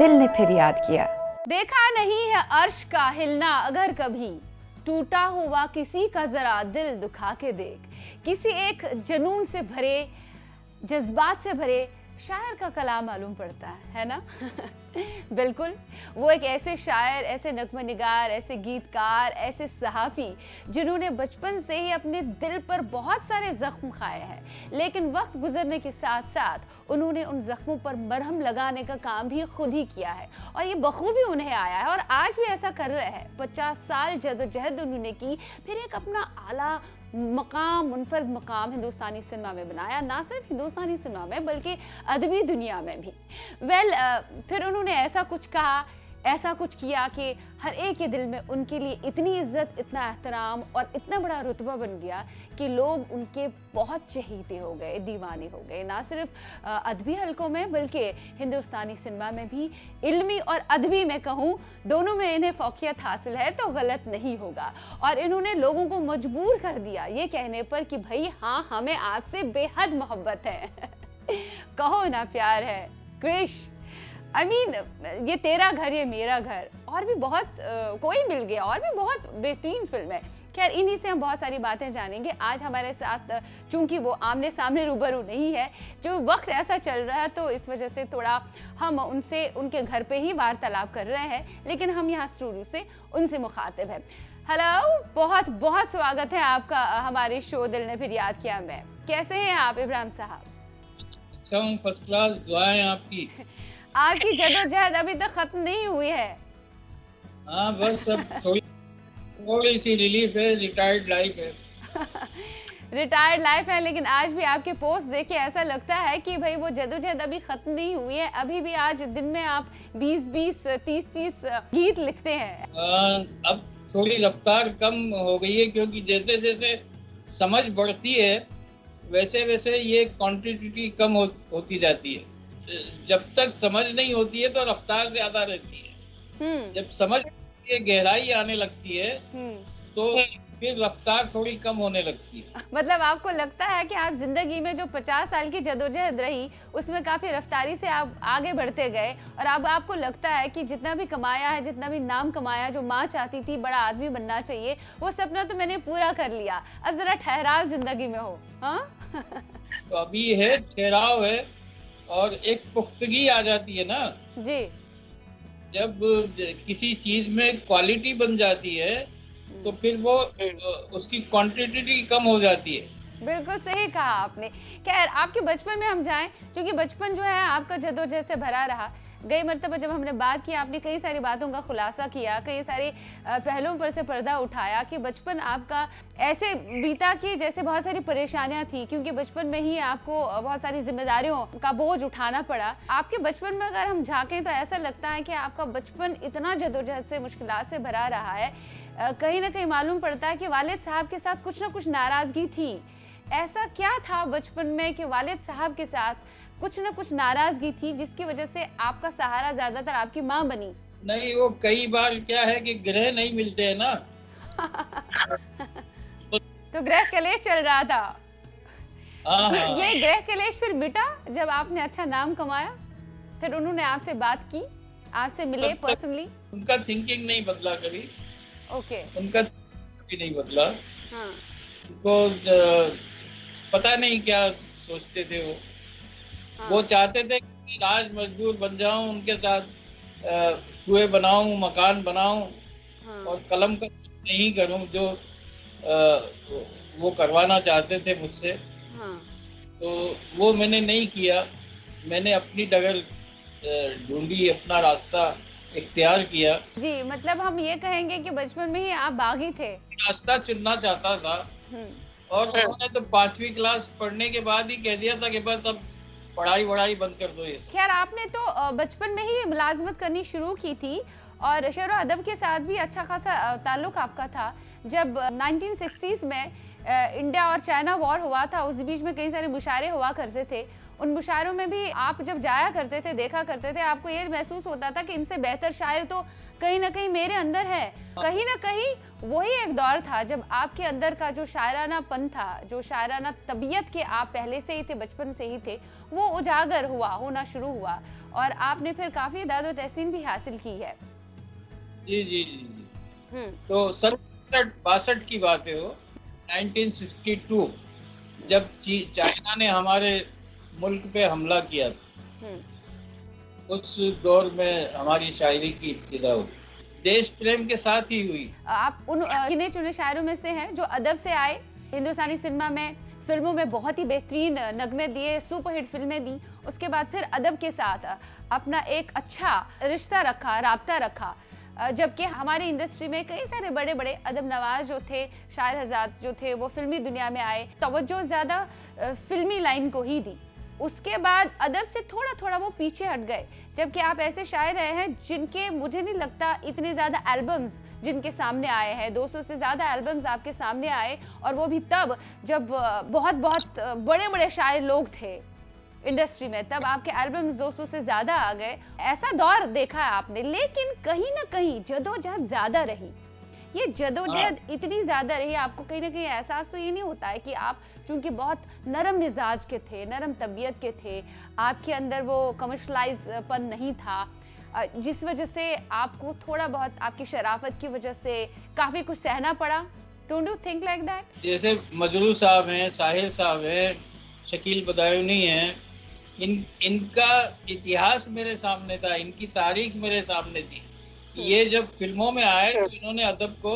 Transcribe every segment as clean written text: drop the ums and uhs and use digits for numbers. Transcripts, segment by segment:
दिल ने फिर याद किया। देखा नहीं है अर्श का हिलना अगर कभी, टूटा हुआ किसी का जरा दिल दुखा के देख। किसी एक जुनून से भरे, जज्बात से भरे शायर का कलाम मालूम पड़ता है ना। बिल्कुल, वो एक ऐसे शायर, ऐसे नग़्मा निगार, ऐसे गीतकार, ऐसे सहाफ़ी जिन्होंने बचपन से ही अपने दिल पर बहुत सारे ज़ख्म खाए हैं, लेकिन वक्त गुजरने के साथ साथ उन्होंने उन ज़ख्मों पर मरहम लगाने का काम भी खुद ही किया है और ये बखूबी उन्हें आया है और आज भी ऐसा कर रहे हैं। 50 साल जदोजहद उन्होंने की, फिर एक अपना आला मकाम, मुनफरद मकाम हिंदुस्तानी सिनेमा में बनाया, ना सिर्फ हिंदुस्तानी सिनेमा में बल्कि अदबी दुनिया में भी। फिर उन्होंने ऐसा कुछ कहा, ऐसा कुछ किया कि हर एक के दिल में उनके लिए इतनी इज्जत, इतना एहतराम और इतना बड़ा रुतबा बन गया कि लोग उनके बहुत चहेते हो गए, दीवाने हो गए। ना सिर्फ अदबी हलकों में बल्कि हिंदुस्तानी सिनेमा में भी, इल्मी और अदबी में कहूँ, दोनों में इन्हें फौकियत हासिल है तो गलत नहीं होगा। और इन्होंने लोगों को मजबूर कर दिया ये कहने पर कि भाई हाँ, हमें आपसे बेहद मोहब्बत है। कहो ना प्यार है, क्रिश, ये तेरा घर ये मेरा घर, और भी बहुत कोई मिल गया, और भी बहुत बेहतरीन फिल्म है। खैर, इन्हीं से हम बहुत सारी बातें जानेंगे। आज हमारे साथ चूंकि वो आमने सामने रूबरू नहीं है, जो वक्त ऐसा चल रहा है तो इस वजह से थोड़ा हम उनसे उनके घर पे ही वार्तालाप कर रहे हैं, लेकिन हम यहाँ स्टूडियो से उनसे मुखातिब हैं। हेलो, बहुत बहुत स्वागत है आपका हमारे शो दिल ने फिर याद किया में। कैसे हैं आप इब्राहिम साहब? अच्छा हूँ, फर्स्ट क्लास, दुआएं आपकी। आपकी जदोजहद अभी तक खत्म नहीं हुई है। हाँ, बस अब थोड़ी सी रिलीफ है, रिटायर्ड लाइफ है। रिटायर्ड लाइफ है, लेकिन आज भी आपके पोस्ट देख के ऐसा लगता है कि भाई वो जदोजहद अभी खत्म नहीं हुई है। अभी भी आज दिन में आप 20-20, 30-30 गीत लिखते हैं। अब थोड़ी रफ्तार कम हो गई है क्योंकि जैसे जैसे समझ बढ़ती है वैसे वैसे ये क्वांटिटी कम होती जाती है। जब तक समझ नहीं होती है तो रफ्तार ज्यादा रहती है। जब समझ ये गहराई आने लगती है तो फिर रफ्तार थोड़ी कम होने लगती है। मतलब आपको लगता है कि आप जिंदगी में जो 50 साल की जदोजहद रही उसमें काफी रफ्तारी से आप आगे बढ़ते गए और अब आपको लगता है कि जितना भी कमाया है, जितना भी नाम कमाया, जो माँ चाहती थी बड़ा आदमी बनना चाहिए, वो सपना तो मैंने पूरा कर लिया, अब जरा ठहराव जिंदगी में हो। हाँ, तो अभी है, ठहराव है और एक पुख्तगी आ जाती है ना जी। जब किसी चीज में क्वालिटी बन जाती है तो फिर वो उसकी क्वांटिटी कम हो जाती है। बिल्कुल सही कहा आपने। खैर, आपके बचपन में हम जाएं, क्योंकि बचपन जो है आपका जदोजहद से भरा रहा। गई मरतबा जब हमने बात की, आपने कई सारी बातों का खुलासा किया, कई सारे पहलुओं पर से पर्दा उठाया कि बचपन आपका ऐसे बीता कि जैसे बहुत सारी परेशानियां थी, क्योंकि बचपन में ही आपको बहुत सारी जिम्मेदारियों का बोझ उठाना पड़ा। आपके बचपन में अगर हम झांकें तो ऐसा लगता है कि आपका बचपन इतना जदोजहद से, मुश्किलात से भरा रहा है। कहीं ना कहीं मालूम पड़ता है कि वालिद साहब के साथ कुछ ना कुछ नाराजगी थी। ऐसा क्या था बचपन में कि वालिद साहब के साथ कुछ ना कुछ नाराजगी थी जिसकी वजह से आपका सहारा ज्यादातर आपकी माँ बनी? नहीं, वो कई बार क्या है कि ग्रह नहीं मिलते हैं ना। तो ग्रह कलेश चल रहा था। हाँ। ये ग्रह कलेश फिर मिटा जब आपने अच्छा नाम कमाया, फिर उन्होंने आपसे बात की, आपसे मिले पर्सनली? उनका थिंकिंग नहीं बदला कभी। ओके। उनका कभी नहीं बदला। हाँ। उनको पता नहीं क्या सोचते थे वो। हाँ। वो चाहते थे कि राज मजदूर बन जाऊं, उनके साथ कुएं बनाऊं, मकान बनाऊं। हाँ। और कलम का नहीं करूं जो वो करवाना चाहते थे मुझसे। हाँ। तो वो मैंने नहीं किया। मैंने अपनी डगर ढूंढी, अपना रास्ता इख्तियार किया। जी, मतलब हम ये कहेंगे कि बचपन में ही आप बागी थे, रास्ता चुनना चाहता था। और उन्होंने तो 5वीं क्लास पढ़ने के बाद ही कह दिया था कि बस अब पढ़ाई बंद कर दो ये। खैर, आपने तो बचपन में ही मुलाजमत करनी शुरू की थी और शेर व अदब के साथ भी अच्छा खासा ताल्लुक आपका था। जब 1960s में इंडिया और चाइना वॉर हुआ था, उस बीच में कई सारे मुशायरे हुआ करते थे। उन मुशायरों में भी आप जब जाया करते थे, देखा करते थे, आपको ये महसूस होता था कि इनसे बेहतर शायर तो कहीं ना कहीं मेरे अंदर है। कहीं ना कहीं वही एक दौर था जब आपके अंदर का जो शायराना पन था, जो शायराना तबीयत के आप पहले से ही थे, बचपन से ही थे, वो उजागर होना शुरू हुआ और आपने फिर काफी दाद व तहसीन भी हासिल की है। जी जी जी जी। तो 67-62 की बात है वो, 1962 जब चाइना ने हमारे मुल्क पे हमला किया था, उस दौर में हमारी शायरी की इब्तिदा हुई, देश प्रेम के साथ ही हुई। आप उन गिने चुने शायरों में से हैं जो अदब से आए, हिंदुस्तानी सिनेमा में, फिल्मों में बहुत ही बेहतरीन नगमे दिए, सुपरहिट फिल्में दी, उसके बाद फिर अदब के साथ अपना एक अच्छा रिश्ता रखा, राब्ता रखा। जबकि हमारी इंडस्ट्री में कई सारे बड़े बड़े अदब नवाज जो थे, शायर हज़रात जो थे, वो फिल्मी दुनिया में आए, तवज्जो ज़्यादा फिल्मी लाइन को ही दी। उसके बाद अदब से थोड़ा थोड़ा वो पीछे हट गए, जबकि आप ऐसे शायर रहे हैं जिनके मुझे नहीं लगता इतने ज़्यादा एल्बम्स जिनके सामने आए हैं, 200 से ज़्यादा एल्बम्स आपके सामने आए, और वो भी तब जब बहुत बहुत बड़े बड़े शायर लोग थे इंडस्ट्री में, तब आपके एल्बम्स 200 से ज़्यादा आ गए। ऐसा दौर देखा है आपने, लेकिन कहीं ना कहीं जदोजहद ज़्यादा रही। ये जदोजहद इतनी ज़्यादा रही, आपको कहीं ना कहीं एहसास तो ये नहीं होता है कि आप चूंकि बहुत नरम मिजाज के थे, नरम तबीयत के थे, आपके अंदर वो कमर्शलाइजपन नहीं था, जिस वजह से आपको थोड़ा बहुत आपकी शराफत की वजह से काफ़ी कुछ सहना पड़ा? Don't you think like that? जैसे मजरू साहब हैं, साहिल साहब हैं, शकील बदायूनी हैं, इनका इतिहास मेरे सामने था, इनकी तारीख मेरे सामने थी। ये जब फिल्मों में आए तो इन्होंने अदब को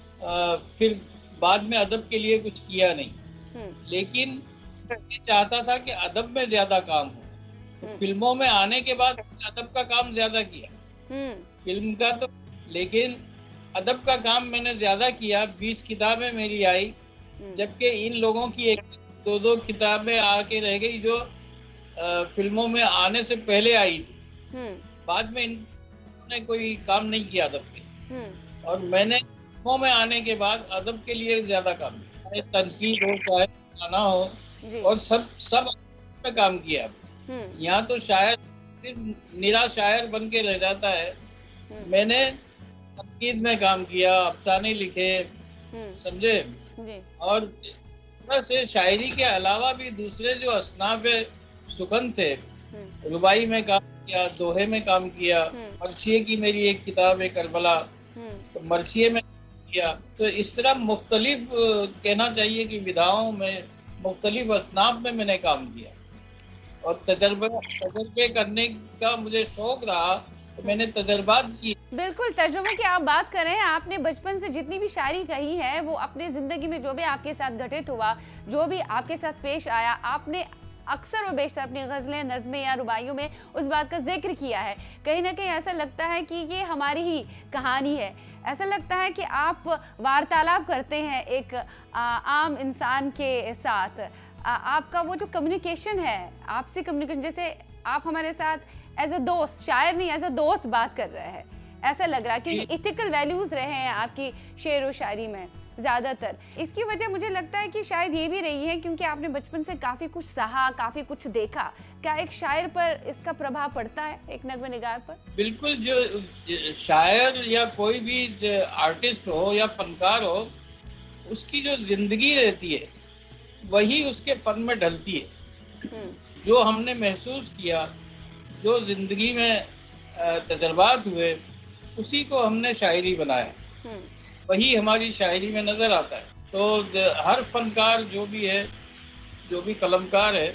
फिर बाद में अदब के लिए कुछ किया नहीं, लेकिन ये चाहता था कि अदब में ज्यादा काम हो, तो फिल्मों में आने के बाद अदब का काम ज्यादा किया, फिल्म का तो, लेकिन अदब का काम मैंने ज्यादा किया। 20 किताबें मेरी आई, जबकि इन लोगों की 1-2 किताबें आके रह गई जो फिल्मों में आने से पहले आई थी। बाद में इन्होंने कोई काम नहीं किया अदब पे, और मैंने फिल्मों में आने के बाद अदब के लिए ज्यादा काम किया, चाहे तनकीद हो, चाहे गाना हो, और सब में काम किया। यहाँ तो शायर सिर्फ निरा शायर बन के रह जाता है, मैंने तनकीद में काम किया, अफसाने लिखे, समझे, और से शायरी के अलावा भी दूसरे जो असनाफ सुखन थे, रुबाई में काम किया, दोहे में काम किया, मरसिये की मेरी एक किताब है करबला, तो मरसिये में किया। तो इस तरह मुख्तलिफ कहना चाहिए कि विधाओं में मुख्तलिफ असनाफ में मैंने काम किया, और तजर्बे करने का मुझे शौक रहा, तो मैंने तजर्बात की। बिल्कुल, तजुर्बे की आप बात कर रहे हैं। आपने बचपन से जितनी भी शायरी कही है, वो अपने ज़िंदगी में जो भी आपके साथ घटित हुआ, जो भी आपके साथ पेश आया, आपने अक्सर व बेशतर अपनी गज़लें, नज़में या रुबाइयों में उस बात का जिक्र किया है। कहीं ना कहीं ऐसा लगता है कि ये हमारी ही कहानी है, ऐसा लगता है कि आप वार्तालाप करते हैं एक आम इंसान के साथ। आपका वो जो कम्युनिकेशन है, आपसे कम्युनिकेशन, जैसे आप हमारे साथ एज अ दोस्त, शायर नहीं एज अ दोस्त बात कर रहे हैं, ऐसा लग रहा है, क्योंकि इथिकल वैल्यूज़ रहे हैं आपकी शेर व शायरी में ज़्यादातर। इसकी वजह मुझे लगता है कि शायद ये भी रही है क्योंकि आपने बचपन से काफ़ी कुछ सहा, काफ़ी कुछ देखा। क्या एक शायर पर इसका प्रभाव पड़ता है, एक नग़्मे निगार पर? बिल्कुल, जो शायर या कोई भी आर्टिस्ट हो या फनकार हो, उसकी जो जिंदगी रहती है वही उसके फन में ढलती है। जो हमने महसूस किया, जो जिंदगी में तजर्बात हुए, उसी को हमने शायरी बनाया, वही हमारी शायरी में नजर आता है। तो हर फनकार जो भी है, जो भी कलमकार है,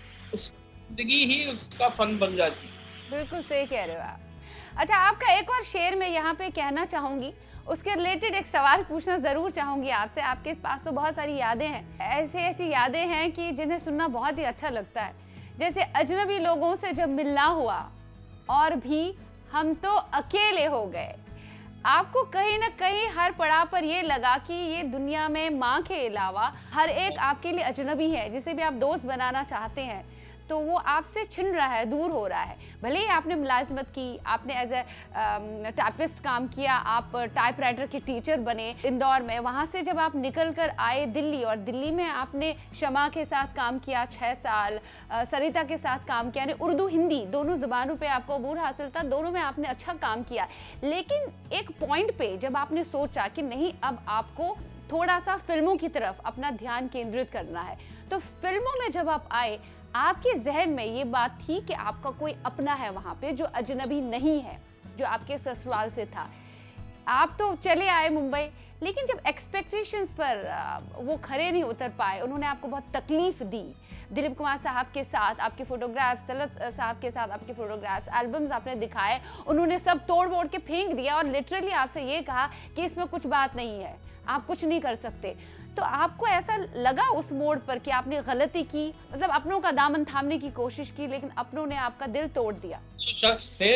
उस जिंदगी ही उसका फन बन जाती है। बिल्कुल सही कह रहे हो आप। अच्छा, आपका एक और शेर मैं यहाँ पे कहना चाहूँगी, उसके रिलेटेड एक सवाल पूछना ज़रूर चाहूँगी आपसे। आपके पास तो बहुत सारी यादें हैं, ऐसी यादें हैं कि जिन्हें सुनना बहुत ही अच्छा लगता है। जैसे अजनबी लोगों से जब मिलना हुआ और भी हम तो अकेले हो गए। आपको कहीं ना कहीं हर पड़ाव पर ये लगा कि ये दुनिया में माँ के अलावा हर एक आपके लिए अजनबी है, जिसे भी आप दोस्त बनाना चाहते हैं तो वो आपसे छिन रहा है, दूर हो रहा है। भले ही आपने मुलाजमत की, आपने एज ए टाइपिस्ट काम किया, आप टाइप राइटर के टीचर बने इंदौर में, वहाँ से जब आप निकल कर आए दिल्ली, और दिल्ली में आपने शमा के साथ काम किया 6 साल, सरिता के साथ काम किया, यानी उर्दू हिंदी दोनों ज़ुबानों पे आपको अबूर हासिल था, दोनों में आपने अच्छा काम किया। लेकिन एक पॉइंट पे जब आपने सोचा कि नहीं, अब आपको थोड़ा सा फिल्मों की तरफ अपना ध्यान केंद्रित करना है, तो फिल्मों में जब आप आए, आपके जहन में ये बात थी कि आपका कोई अपना है वहां पे जो अजनबी नहीं है, जो आपके ससुराल से था। आप तो चले आए मुंबई, लेकिन जब एक्सपेक्टेशंस पर वो खरे नहीं उतर पाए, उन्होंने आपको बहुत तकलीफ दी। दिलीप कुमार साहब के साथ आपके फोटोग्राफ्स, तलत साहब के साथ आपके फोटोग्राफ्स, एल्बम्स आपने दिखाए, उन्होंने सब तोड़ वोड़ के फेंक दिया और लिटरली आपसे ये कहा कि इसमें कुछ बात नहीं है, आप कुछ नहीं कर सकते। तो आपको ऐसा लगा उस मोड़ पर कि आपने गलती की, मतलब अपनों का दामन थामने की कोशिश की, लेकिन अपनों ने आपका दिल तोड़ दिया? जो शख्स थे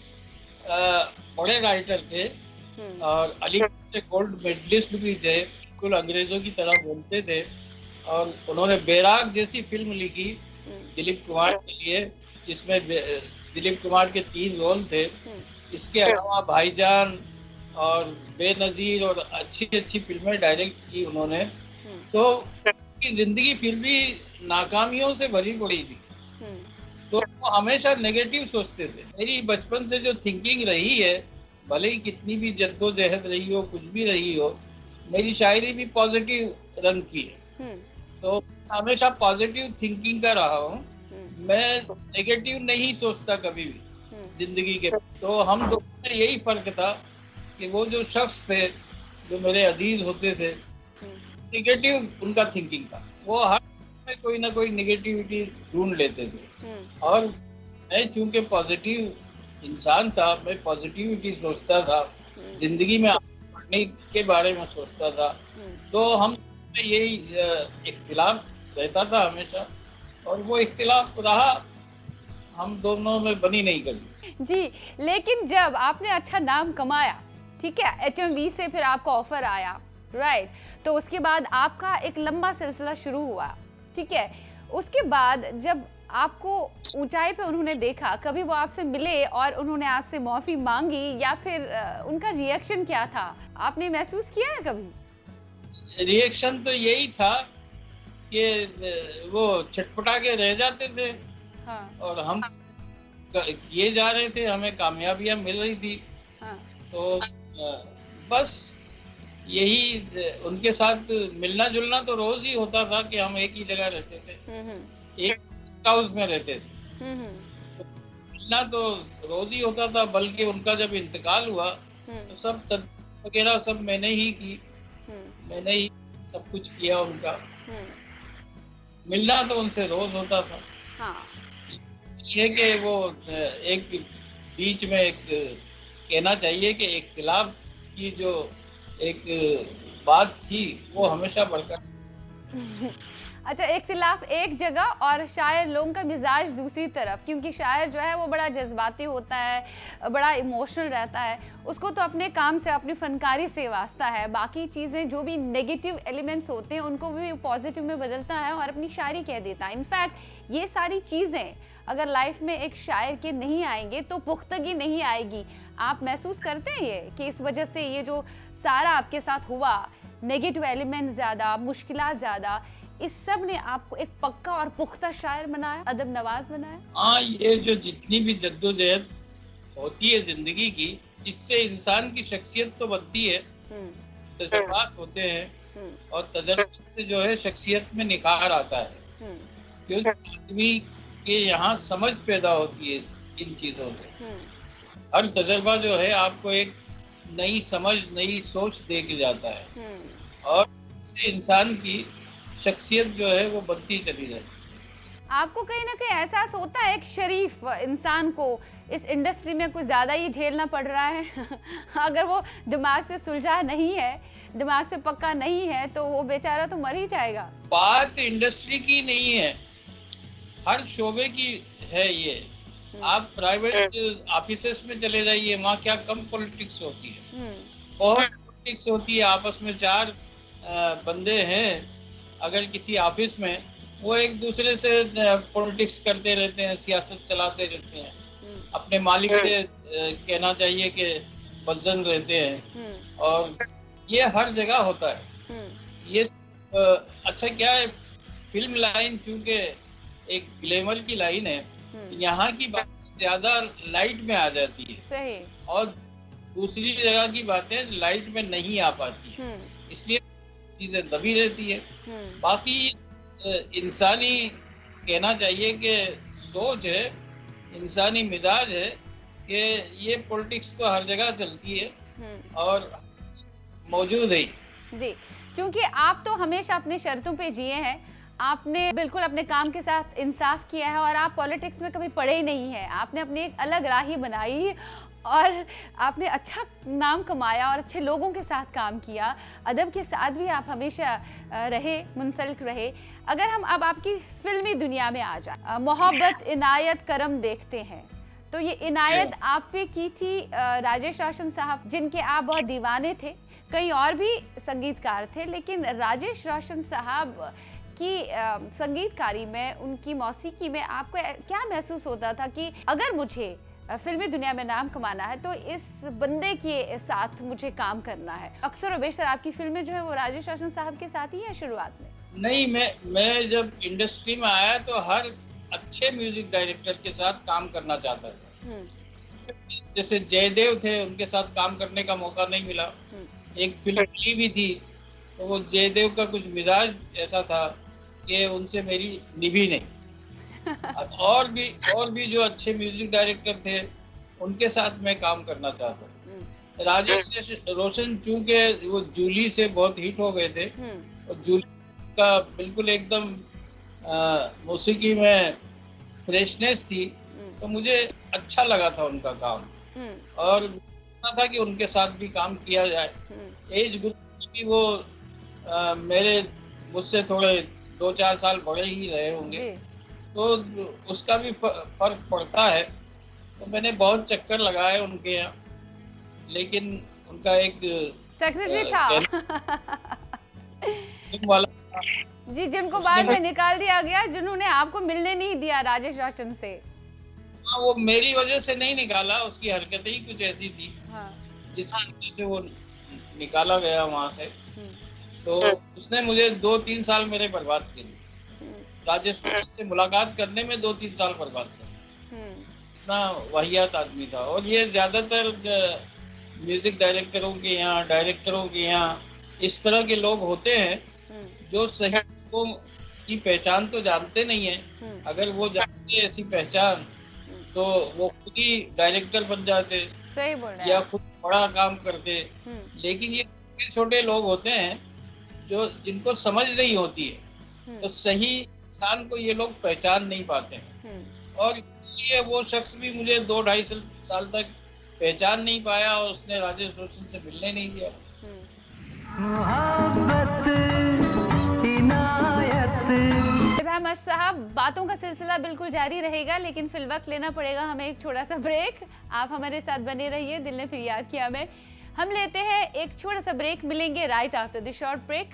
बड़े राइटर थे और अलीगढ़ से गोल्ड मेडलिस्ट भी थे, बिल्कुल अंग्रेजों की तरह बोलते थे, और उन्होंने बैराग जैसी फिल्म लिखी दिलीप कुमार के लिए, जिसमें दिलीप कुमार के 3 रोल थे। इसके अलावा भाईजान और बेनजीर और अच्छी अच्छी फिल्में डायरेक्ट की उन्होंने। तो उनकी जिंदगी फिर भी नाकामियों से भरी पड़ी थी, तो वो हमेशा नेगेटिव सोचते थे। मेरी बचपन से जो थिंकिंग रही है, भले ही कितनी भी जद्दोजहद रही हो, कुछ भी रही हो, मेरी शायरी भी पॉजिटिव रंग की है। तो हमेशा पॉजिटिव थिंकिंग का रहा हूँ, मैं नेगेटिव नहीं सोचता कभी भी जिंदगी के। तो हम दोनों में यही फर्क था कि वो जो शख्स थे, जो मेरे अजीज होते थे, नेगेटिव उनका थिंकिंग था, वो हर में कोई ना कोई नेगेटिविटी ढूंढ लेते थे। और मैं चूंकि पॉजिटिव इंसान था, मैं पॉजिटिविटी सोचता था, जिंदगी में आगे बढ़ने के बारे में सोचता था, तो हम में यही इख्तिलाफ रहता था हमेशा, और वो इख्तिलाफ रहा, हम दोनों में बनी नहीं कभी। जी, लेकिन जब आपने अच्छा नाम कमाया, ठीक है, HMV से फिर आपका ऑफर आया, राइट, तो उसके बाद आपका एक लंबा सिलसिला शुरू हुआ, ठीक है। उसके बाद जब आपको ऊंचाई पे उन्होंने देखा, कभी वो आपसे मिले और उन्होंने आपसे माफी मांगी, या फिर उनका रिएक्शन क्या था, आपने महसूस किया है कभी? रिएक्शन तो यही था कि वो छटपटा के रह जाते थे। हाँ। और हम किए जा रहे थे, हमें कामयाबियां मिल रही थी। हाँ। तो बस यही, उनके साथ मिलना जुलना तो रोज ही होता था कि हम एक ही जगह रहते थे, एक गेस्ट हाउस में रहते थे, तो मिलना तो रोज ही होता था। बल्कि उनका जब इंतकाल हुआ तो सब वगैरह सब मैंने ही की, मैंने ही सब कुछ किया उनका। मिलना तो उनसे रोज होता था। हाँ। ये कि वो एक बीच में एक कहना चाहिए कि इख्तिलाफ की जो एक बात थी वो हमेशा बरकरार। अच्छा, इख्तिलाफ एक जगह और शायर लोगों का मिजाज दूसरी तरफ, क्योंकि शायर जो है वो बड़ा जज्बाती होता है, बड़ा इमोशनल रहता है, उसको तो अपने काम से, अपनी फनकारी से वास्ता है, बाकी चीज़ें जो भी नेगेटिव एलिमेंट्स होते हैं उनको भी पॉजिटिव में बदलता है और अपनी शायरी कह देता है। इनफैक्ट ये सारी चीज़ें अगर लाइफ में एक शायर के नहीं आएंगे तो पुख्तगी नहीं आएगी। आप महसूस करते हैं ये कि इस वजह से ये जो सारा आपके साथ हुआ, नेगेटिव एलिमेंट ज़्यादा, मुश्किलात ज़्यादा, इस सब ने आपको एक पक्का और पुख्ता शायर बनाया, अदब नवाज बनाया? हाँ, ये जो जितनी भी जद्दोजहद होती है जिंदगी की, इससे इंसान की शख्सियत तो बनती है, तजुर्बात होते हैं और तजुर्बात से जो है शख्सियत में निखार आता है, क्योंकि आदमी के यहाँ समझ पैदा होती है इन चीजों से। हर तजुर्बा जो है आपको एक नई समझ, नई सोच दे के जाता है, और इससे इंसान की शख्सियत जो है वो बनती चली जाती। आपको कहीं ना कहीं एहसास होता है एक शरीफ इंसान को इस इंडस्ट्री में कुछ ज्यादा ही झेलना पड़ रहा है? अगर वो दिमाग से सुलझा नहीं है, दिमाग से पक्का नहीं है, तो वो बेचारा तो मर ही जाएगा। बात इंडस्ट्री की नहीं है, हर शोबे की है ये। आप प्राइवेट ऑफिसेस में चले जाइए, वहाँ क्या कम पॉलिटिक्स होती है, बहुत पॉलिटिक्स होती है। आपस में 4 बंदे हैं अगर किसी ऑफिस में, वो एक दूसरे से पॉलिटिक्स करते रहते हैं, सियासत चलाते रहते हैं, अपने मालिक से कहना चाहिए कि बदजन रहते हैं, और ये हर जगह होता है। ये अच्छा क्या है, फिल्म लाइन चूंकि एक ग्लैमर की लाइन है, यहाँ की बात ज्यादा लाइट में आ जाती है, सही, और दूसरी जगह की बातें लाइट में नहीं आ पाती है, इसलिए चीजें दबी रहती है। बाकी इंसानी कहना चाहिए कि सोच है, इंसानी मिजाज है कि ये पॉलिटिक्स तो हर जगह चलती है और मौजूद है जी। क्योंकि आप तो हमेशा अपने शर्तों पे जिए हैं, आपने बिल्कुल अपने काम के साथ इंसाफ किया है और आप पॉलिटिक्स में कभी पड़े ही नहीं हैं। आपने अपनी एक अलग राह ही बनाई और आपने अच्छा नाम कमाया और अच्छे लोगों के साथ काम किया। अदब के साथ भी आप हमेशा रहे, मुंसलिक रहे। अगर हम अब आपकी फिल्मी दुनिया में आ जाए, मोहब्बत इनायत करम देखते हैं, तो ये इनायत आप पे की थी राजेश रोशन साहब, जिनके आप बहुत दीवाने थे। कई और भी संगीतकार थे, लेकिन राजेश रोशन साहब की संगीतकारी में, उनकी मौसीकी में आपको क्या महसूस होता था कि अगर मुझे फिल्मी दुनिया में नाम कमाना है तो इस बंदे के साथ मुझे काम करना है? अक्सर और बेशतर आपकी फिल्में जो है वो राजेश रोशन साहब के साथ ही है शुरुआत में? नहीं, मैं जब इंडस्ट्री में आया तो हर अच्छे म्यूजिक डायरेक्टर के साथ काम करना चाहता था। जैसे जयदेव थे, उनके साथ काम करने का मौका नहीं मिला। एक फिल्म भी थी तो वो जयदेव का कुछ मिजाज ऐसा था कि उनसे मेरी निभी नहीं। और भी जो अच्छे म्यूजिक डायरेक्टर थे उनके साथ मैं काम करना चाहता हूँ। राजेश रोशन चूंकि वो जूली से बहुत हिट हो गए थे और जूली का बिल्कुल एकदम मौसीकी में फ्रेशनेस थी, तो मुझे अच्छा लगा था उनका काम और था कि उनके साथ भी काम किया जाए। एज ग्रुप भी वो मुझसे थोड़े 2-4 साल बड़े ही रहे होंगे, तो उसका भी फर्क पड़ता है। तो मैंने बहुत चक्कर लगाए उनके यहाँ, लेकिन उनका एक सेक्रेटरी था जी, जिनको बाद में निकाल दिया गया, जिन्होंने आपको मिलने नहीं दिया राजेश रोशन से। हाँ, वो मेरी वजह से नहीं निकाला, उसकी हरकतें ही कुछ ऐसी थी जिसकी वजह से वो निकाला गया वहां से। तो उसने मुझे 2-3 साल मेरे बर्बाद किए। राजेश रोशन से मुलाकात करने में 2-3 साल बर्बाद किए। इतना वाहियात आदमी था। और ये ज्यादातर म्यूजिक डायरेक्टरों के यहाँ इस तरह के लोग होते हैं जो सही की पहचान तो जानते नहीं है। अगर वो जानते ऐसी पहचान तो वो खुद ही डायरेक्टर बन जाते, सही बोल रहे हैं, या खुद बड़ा काम करते। लेकिन ये छोटे लोग होते हैं जो जिनको समझ नहीं होती है, तो सही इंसान को ये लोग पहचान नहीं पाते हैं। और इसलिए वो शख्स भी मुझे 2-2.5 साल तक पहचान नहीं पाया और उसने राजेश रोशन से मिलने नहीं दिया। इब्राहिम अर्श साहब, बातों का सिलसिला बिल्कुल जारी रहेगा, लेकिन फिलवक्त लेना पड़ेगा हमें एक छोटा सा ब्रेक। आप हमारे साथ बने रहिए। दिल ने फिर याद किया में हम लेते हैं एक छोटा सा ब्रेक, मिलेंगे right after the short break.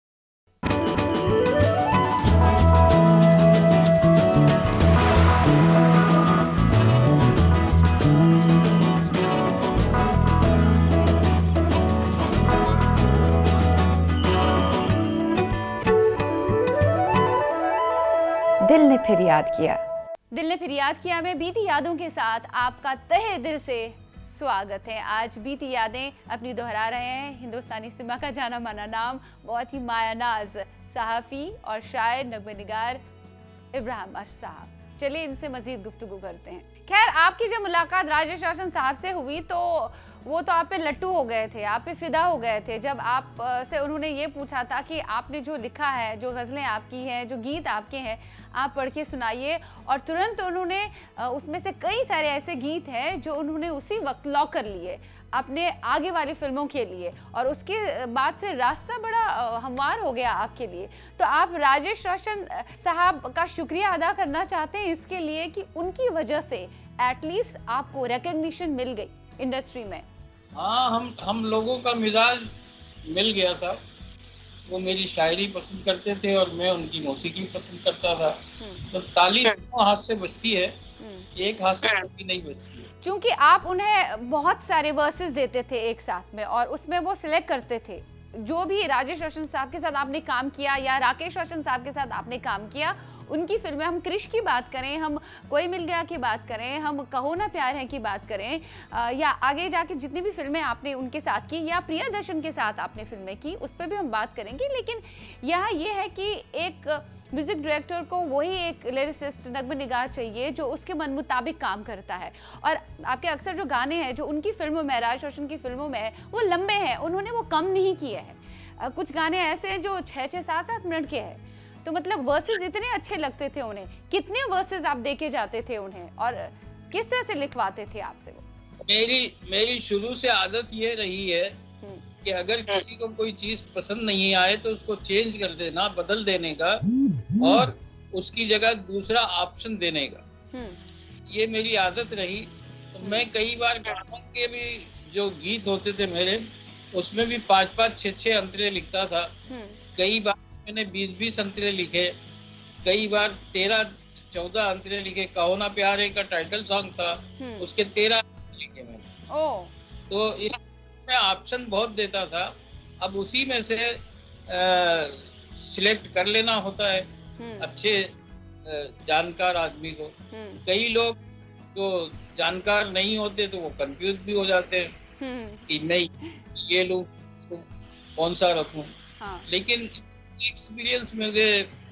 दिल ने फिर याद किया। दिल ने फिर याद किया में बीती यादों के साथ आपका तहे दिल से स्वागत है। आज बीती यादें अपनी दोहरा रहे हैं हिंदुस्तानी सिनेमा का जाना माना नाम, बहुत ही मायानाज सहाफ़ी और शायर नगमेनिगार इब्राहिम अर्श साहब। चलिए इनसे मजीद गुफ्तगू करते हैं। खैर, आपकी जब मुलाकात राजेश रोशन साहब से हुई तो वो तो आप पे लट्टू हो गए थे, आप पे फिदा हो गए थे जब आप से उन्होंने ये पूछा था कि आपने जो लिखा है, जो गज़लें आपकी हैं, जो गीत आपके हैं, आप पढ़ के सुनाइए। और तुरंत उन्होंने उसमें से कई सारे ऐसे गीत हैं जो उन्होंने उसी वक्त लॉक कर लिए अपने आगे वाली फिल्मों के लिए, और उसके बाद फिर रास्ता बड़ा हमवार हो गया आपके लिए। तो आप राजेश रोशन साहब का शुक्रिया अदा करना चाहते हैं इसके लिए कि उनकी वजह से एटलीस्ट आपको रिकग्निशन मिल गई इंडस्ट्री में। हाँ, हम लोगों का मिजाज मिल गया था। वो मेरी शायरी पसंद करते थे और मैं उनकी मौसीकी पसंद करता था। तो ताली दोनों हाथ से बजती है, एक हाथ से कभी नहीं बजती है। क्योंकि आप उन्हें बहुत सारे वर्सेस देते थे एक साथ में और उसमें वो सिलेक्ट करते थे। जो भी राजेश रोशन साहब के साथ आपने काम किया या राकेश रोशन साहब के साथ आपने काम किया, उनकी फिल्में, हम क्रिश की बात करें, हम कोई मिल गया की बात करें, हम कहो ना प्यार है की बात करें, या आगे जाके जितनी भी फिल्में आपने उनके साथ की या प्रियदर्शन के साथ आपने फिल्में की, उस पर भी हम बात करेंगे। लेकिन यहाँ ये है कि एक म्यूजिक डायरेक्टर को वही एक लिरिसिस्ट, नगमे निगाह चाहिए जो उसके मन मुताबिक काम करता है। और आपके अक्सर जो गाने हैं जो उनकी फिल्मों में, राज रोशन की फिल्मों में है, वो लंबे हैं, उन्होंने वो कम नहीं किए हैं। कुछ गाने ऐसे हैं जो 6-6, 7-7 मिनट के हैं, तो मतलब वर्सेस इतने अच्छे लगते थे उन्हें। कितने वर्सेस आप देके जाते थे उन्हें और किस तरह से लिखवाते थे आपसे वो? मेरी शुरू से आदत ये रही है कि अगर किसी को कोई चीज पसंद नहीं आए तो उसको चेंज कर देना, बदल देने का और उसकी जगह दूसरा ऑप्शन देने का, ये मेरी आदत रही। तो मैं कई बार गानों के भी जो गीत होते थे मेरे, उसमें भी 5-5, 6-6 अंतरे लिखता था। कई बार मैंने 20-20 अंतरे लिखे, कई बार 13-14 अंतरे लिखे। कहो ना प्यार है का टाइटल सॉन्ग था, उसके 13 लिखे मैंने। तो इस में ऑप्शन बहुत देता था। अब उसी में से सिलेक्ट कर लेना होता है अच्छे जानकार आदमी को। कई लोग जो जानकार नहीं होते तो वो कंफ्यूज भी हो जाते हैं कि नहीं ये लूं तो कौन सा रखूं। लेकिन एक्सपीरियंस मुझे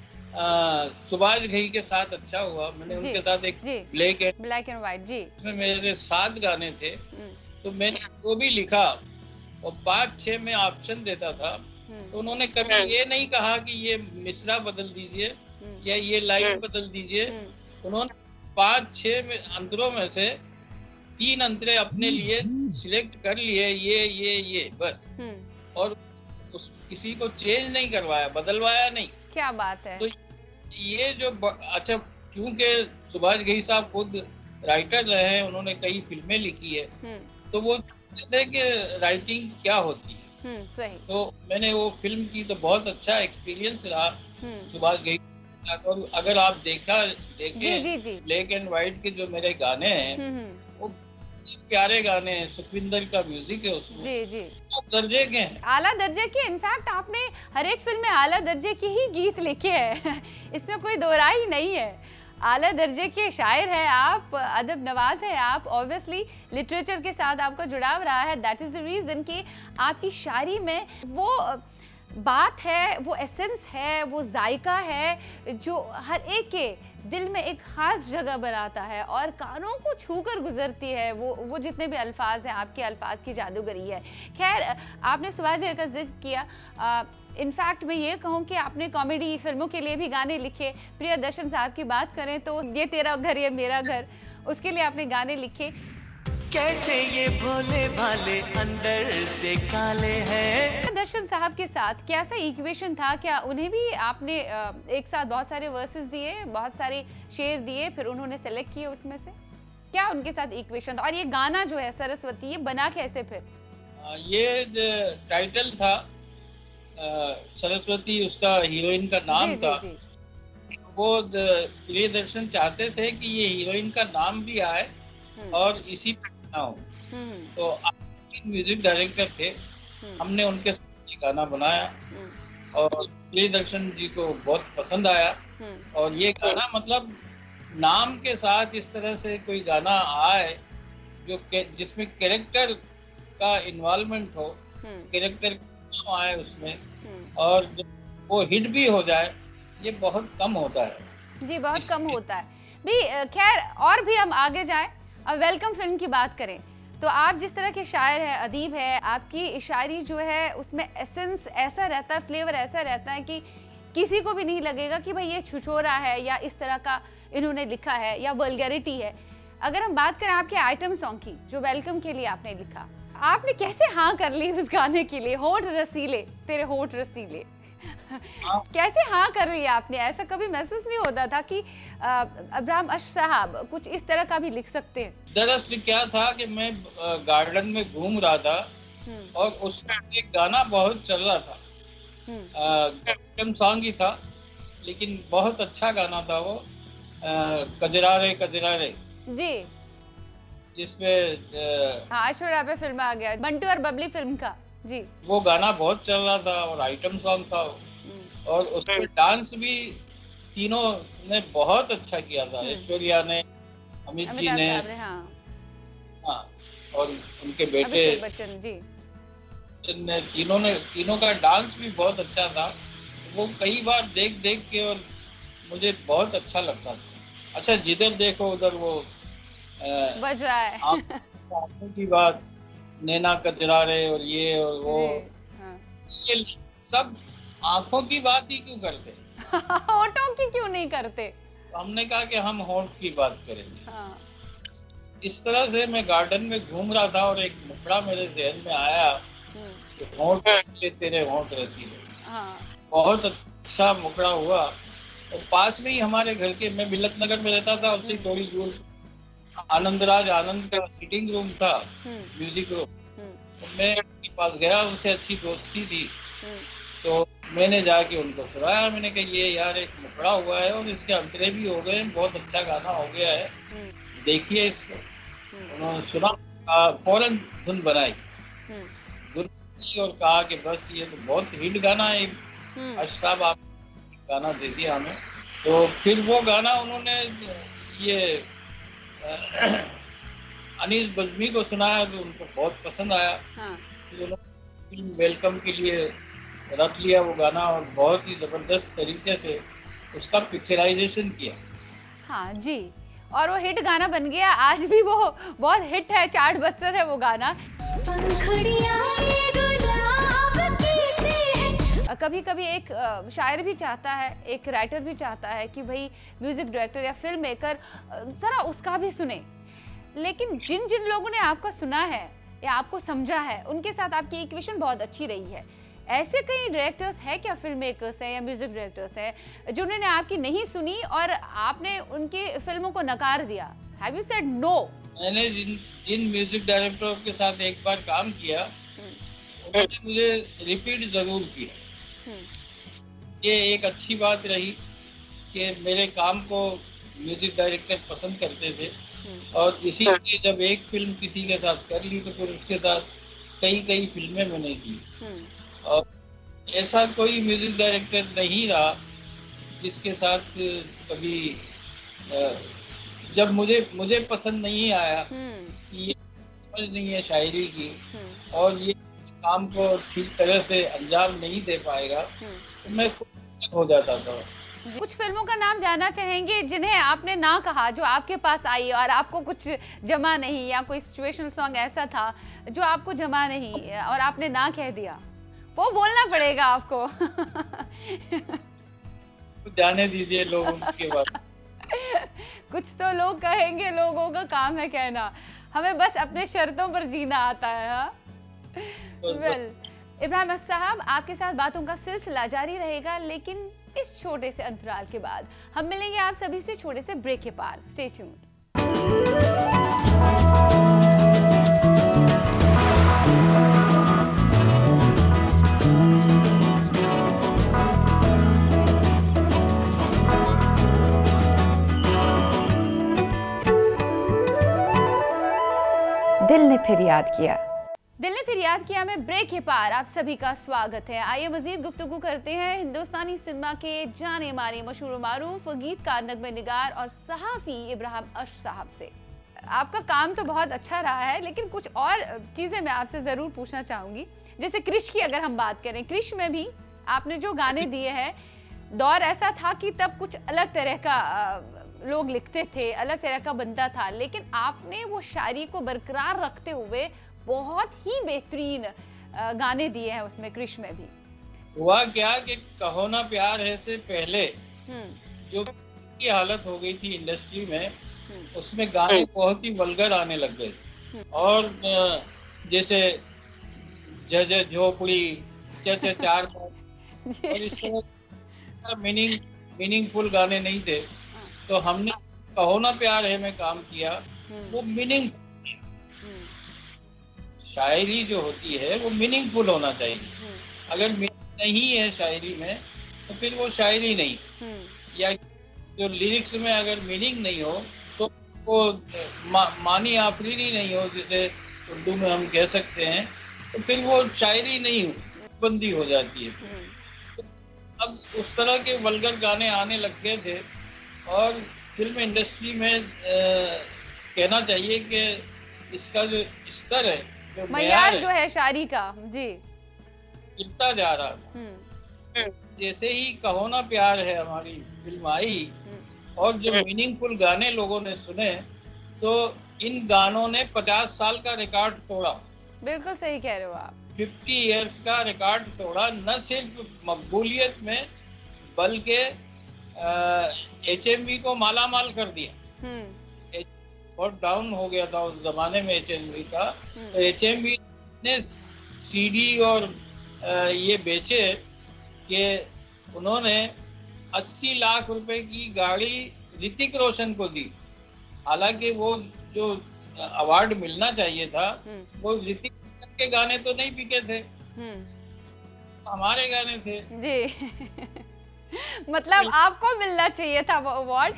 सुभाष घई के साथ अच्छा हुआ। मैंने उनके साथ एक ब्लैक एंड व्हाइट जी, उसमें मेरे 7 गाने थे, तो मैंने वो भी लिखा और 5-6 में ऑप्शन देता था। तो उन्होंने कभी ये नहीं कहा कि ये मिसरा बदल दीजिए या ये लाइन बदल दीजिए। उन्होंने 5-6 में अंतरों में से 3 अंतरे अपने लिए सिलेक्ट कर लिए, ये बस, और किसी को चेंज नहीं करवाया, बदलवाया नहीं। क्या बात है। तो ये जो अच्छा, क्योंकि सुभाष घई साहब खुद राइटर रहे हैं, उन्होंने कई फिल्में लिखी है, तो वो जानते थे कि राइटिंग क्या होती है। सही। तो मैंने वो फिल्म की तो बहुत अच्छा एक्सपीरियंस रहा सुभाष घई। और अगर आप देखें ब्लैक एंड व्हाइट के जो मेरे गाने हैं वो प्यारे गाने हैं, सुखविंदर का म्यूजिक है उसमें, जी दर्जे के हैं, आला दर्जे के। इनफैक्ट आपने हर एक फिल्म में आला दर्जे के ही गीत लिखे हैं इसमें कोई दो राय ही नहीं है। आला दर्जे के शायर है आप, अदब नवाज है आप, ऑब्वियसली लिटरेचर के साथ आपका जुड़ाव रहा है। दैट इज द रीजन कि आपकी शायरी में वो बात है, वो एसेंस है, वो जायका है जो हर एक के दिल में एक खास जगह बनाता है और कानों को छूकर गुजरती है। वो जितने भी अल्फाज हैं, आपके अल्फाज की जादूगरी है। खैर, आपने सुभाष घई का जिक्र किया। इनफैक्ट मैं ये कहूँ कि आपने कॉमेडी फिल्मों के लिए भी गाने लिखे। प्रियदर्शन साहब की बात करें तो ये तेरा घर ये मेरा घर, उसके लिए आपने गाने लिखे। कैसे ये भोले भाले अंदर से काले हैं। दर्शन साहब के साथ कैसा इक्वेशन था? क्या उन्हें भी आपने एक साथ बहुत सारे वर्सेस दिए, बहुत सारे शेर दिए, फिर उन्होंने सेलेक्ट किए उसमें से? क्या उनके साथ इक्वेशन था? और ये गाना जो है सरस्वती, ये बना कैसे फिर? ये टाइटल था सरस्वती, उसका हीरोइन का नाम था। वो प्रियदर्शन चाहते थे कि ये हीरोइन का नाम भी आए और इसी पे गाना हो। तो म्यूजिक डायरेक्टर थे, हमने उनके साथ ये गाना बनाया और प्रियदर्शन जी को बहुत पसंद आया। और ये गाना मतलब नाम के साथ इस तरह से कोई गाना आए जो जिसमें कैरेक्टर का इन्वॉल्वमेंट हो, कैरेक्टर आए उसमें, और वो हिट भी हो जाए, ये बहुत कम होता है जी, बहुत कम होता है भी। खैर, और भी हम आगे जाए। अब वेलकम फिल्म की बात करें तो आप जिस तरह के शायर हैं, अदीब है, आपकी शायरी जो है उसमें एसेंस ऐसा रहता है, फ्लेवर ऐसा रहता है कि किसी को भी नहीं लगेगा कि भाई ये छुछोरा है या इस तरह का इन्होंने लिखा है या वल्गैरिटी है। अगर हम बात करें आपके आइटम सॉन्ग की जो वेलकम के लिए आपने लिखा, आपने कैसे हाँ कर ली उस गाने के लिए? होठ रसीले तेरे होठ रसीले कैसे हाँ कर रही है आपने? ऐसा कभी महसूस नहीं होता था कि अब्राहम अश साहब कुछ इस तरह का भी लिख सकते हैं? दरअसल क्या था कि मैं गार्डन में घूम रहा था और उसमें एक गाना बहुत चल रहा था, आइटम सॉन्ग ही था लेकिन बहुत अच्छा गाना था वो, कजरा रे जी, जिसमें ऐश्वर्या पे फिल्म आ गया, बंटू और बबली फिल्म का जी। वो गाना बहुत चल रहा था और आइटम सॉन्ग था और उसमें डांस भी तीनों ने बहुत अच्छा किया था। ऐश्वर्या ने, अमित जी ने, हाँ, और उनके बेटे बच्चन जी ने, तीनों का डांस भी बहुत अच्छा था। वो कई बार देख के और मुझे बहुत अच्छा लगता था। अच्छा, जिधर देखो उधर वो बज रहा है। आंखों की बात, नैना कचरा रहे और ये और वो, ये सब आंखों की बात ही क्यों करते? होठों की क्यों नहीं करते? हमने कहा कि हम होंठ की बात करेंगे। हाँ। इस तरह से मैं गार्डन में घूम रहा था और एक मुखड़ा मेरे जहन में आया कि होंठ रसीले तेरे होंठ रसीले। हाँ। बहुत अच्छा मुखड़ा हुआ। और पास में ही हमारे घर के, मैं बिलक नगर में रहता था, उससे थोड़ी दूर आनंदराज आनंद का सिटिंग रूम था, म्यूजिक रूम। तो मैं उनके पास गया, उनसे अच्छी दोस्ती थी, तो मैंने जाके उनको सुनाया। मैंने कहा ये यार एक मुखड़ा हुआ है और इसके अंतरे भी हो गए, बहुत अच्छा गाना हो गया है, देखिए इसको। उन्होंने सुना, फौरन धुन बनाई और कहा कि बस ये तो बहुत हिट गाना है, अशराफ आप गाना दे दिया हमें। तो फिर वो गाना उन्होंने ये अनीस बज़मी को सुनाया तो उनको बहुत पसंद आया। फिर उन्होंने फिल्म वेलकम के लिए रख लिया वो गाना और बहुत ही जबरदस्त तरीके से उसका पिक्चराइजेशन किया। हाँ जी, और वो हिट गाना बन गया। आज भी वो बहुत हिट है, चार्ट बस्टर है वो गाना। कभी कभी एक शायर भी चाहता है, एक राइटर भी चाहता है कि भाई म्यूजिक डायरेक्टर या फिल्म मेकर जरा उसका भी सुने। लेकिन जिन जिन लोगों ने आपका सुना है या आपको समझा है, उनके साथ आपकी इक्वेशन बहुत अच्छी रही है। ऐसे कई डायरेक्टर्स हैं क्या, फिल्म मेकर्स हैं या म्यूजिक डायरेक्टर्स हैं जिन्होंने आपकी नहीं सुनी और आपने उनकी फिल्मों को नकार दिया? Have you said no? मैंने जिन म्यूजिक डायरेक्टरों के साथ एक बार काम किया, उन्होंने मुझे रिपीट जरूर किया। ये एक अच्छी बात रही कि मेरे काम को म्यूजिक डायरेक्टर पसंद करते थे और इसीलिए जब एक फिल्म किसी के साथ कर ली तो फिर उसके साथ कई फिल्में मैंने की। और ऐसा कोई म्यूजिक डायरेक्टर नहीं रहा जिसके साथ कभी जब मुझे पसंद नहीं आया कि ये समझ नहीं है शायरी की और ये काम को ठीक तरह से अंजाम नहीं दे पाएगा, तो मैं खुद हो जाता था। कुछ फिल्मों का नाम जानना चाहेंगे जिन्हें आपने ना कहा, जो आपके पास आई और आपको कुछ जमा नहीं, या कोई सिचुएशनल सॉन्ग ऐसा था जो आपको जमा नहीं और आपने ना कह दिया? वो बोलना पड़ेगा आपको। जाने दीजिए लोग उनके बात। कुछ तो लोग कहेंगे, लोगों का काम है कहना, हमें बस अपने शर्तों पर जीना आता है। इब्राहिम साहब, आपके साथ बातों का सिलसिला जारी रहेगा, लेकिन इस छोटे से अंतराल के बाद हम मिलेंगे आप सभी से छोटे से ब्रेक के पार। Stay tuned. दिल ने फिर याद किया। दिल ने फिर याद किया में ब्रेक के पार आप सभी का स्वागत है। आइए मजीद गुफ्तगू करते हैं हिंदुस्तानी सिनेमा के जाने माने मशहूर मारूफ गीतकार, नगमे निगार और सहाफ़ी इब्राहिम अर्श साहब से। आपका काम तो बहुत अच्छा रहा है, लेकिन कुछ और चीज़ें मैं आपसे ज़रूर पूछना चाहूँगी। जैसे क्रिश की अगर हम बात करें, क्रिश में भी आपने जो गाने दिए हैं, दौर ऐसा था कि तब कुछ अलग तरह का लोग लिखते थे, अलग तरह का बनता था, लेकिन आपने वो शायरी को बरकरार रखते हुए बहुत ही बेहतरीन गाने दिए हैं उसमें, क्रिश में भी। हुआ क्या कि कहो ना प्यार है से पहले जो की हालत हो गई थी इंडस्ट्री में, उसमें गाने बहुत ही वल्गर आने लग गए थे। और जैसे जज झोपड़ी, चच चार और इस तरह मीनिंगफुल गाने नहीं थे। तो हमने कहो ना प्यार है में काम किया, वो मीनिंगफुल। शायरी जो होती है वो मीनिंगफुल होना चाहिए। अगर मीनिंग नहीं है शायरी में तो फिर वो शायरी नहीं। या जो लिरिक्स में अगर मीनिंग नहीं हो तो वो मानी आफरीनी नहीं हो, जिसे उर्दू में हम कह सकते हैं, तो फिर वो शायरी नहीं हो, बंदी हो जाती है। अब उस तरह के वल्गर गाने आने लग गए थे और फिल्म इंडस्ट्री में कहना चाहिए कि इसका जो स्तर है, जो मयार जो है शायरी का, जी, गिरता जा रहा था। जैसे ही कहो ना प्यार है हमारी फिल्म आई और जो मीनिंगफुल गाने लोगों ने सुने, तो इन गानों ने 50 साल का रिकॉर्ड तोड़ा। बिल्कुल सही कह रहे हो आप। 50 इयर्स का रिकॉर्ड तोड़ा, न सिर्फ मकबूलियत में बल्कि HMV को मालामाल कर दिया। बहुत डाउन हो गया था उस जमाने में HMV का, तो HMV ने CD और ये बेचे कि उन्होंने 80 लाख रुपए की गाड़ी ऋतिक रोशन को दी। हालांकि वो जो अवार्ड मिलना चाहिए था वो ऋतिक रोशन के गाने तो नहीं बिके थे, हमारे गाने थे जी। मतलब आपको मिलना चाहिए था वो अवार्ड।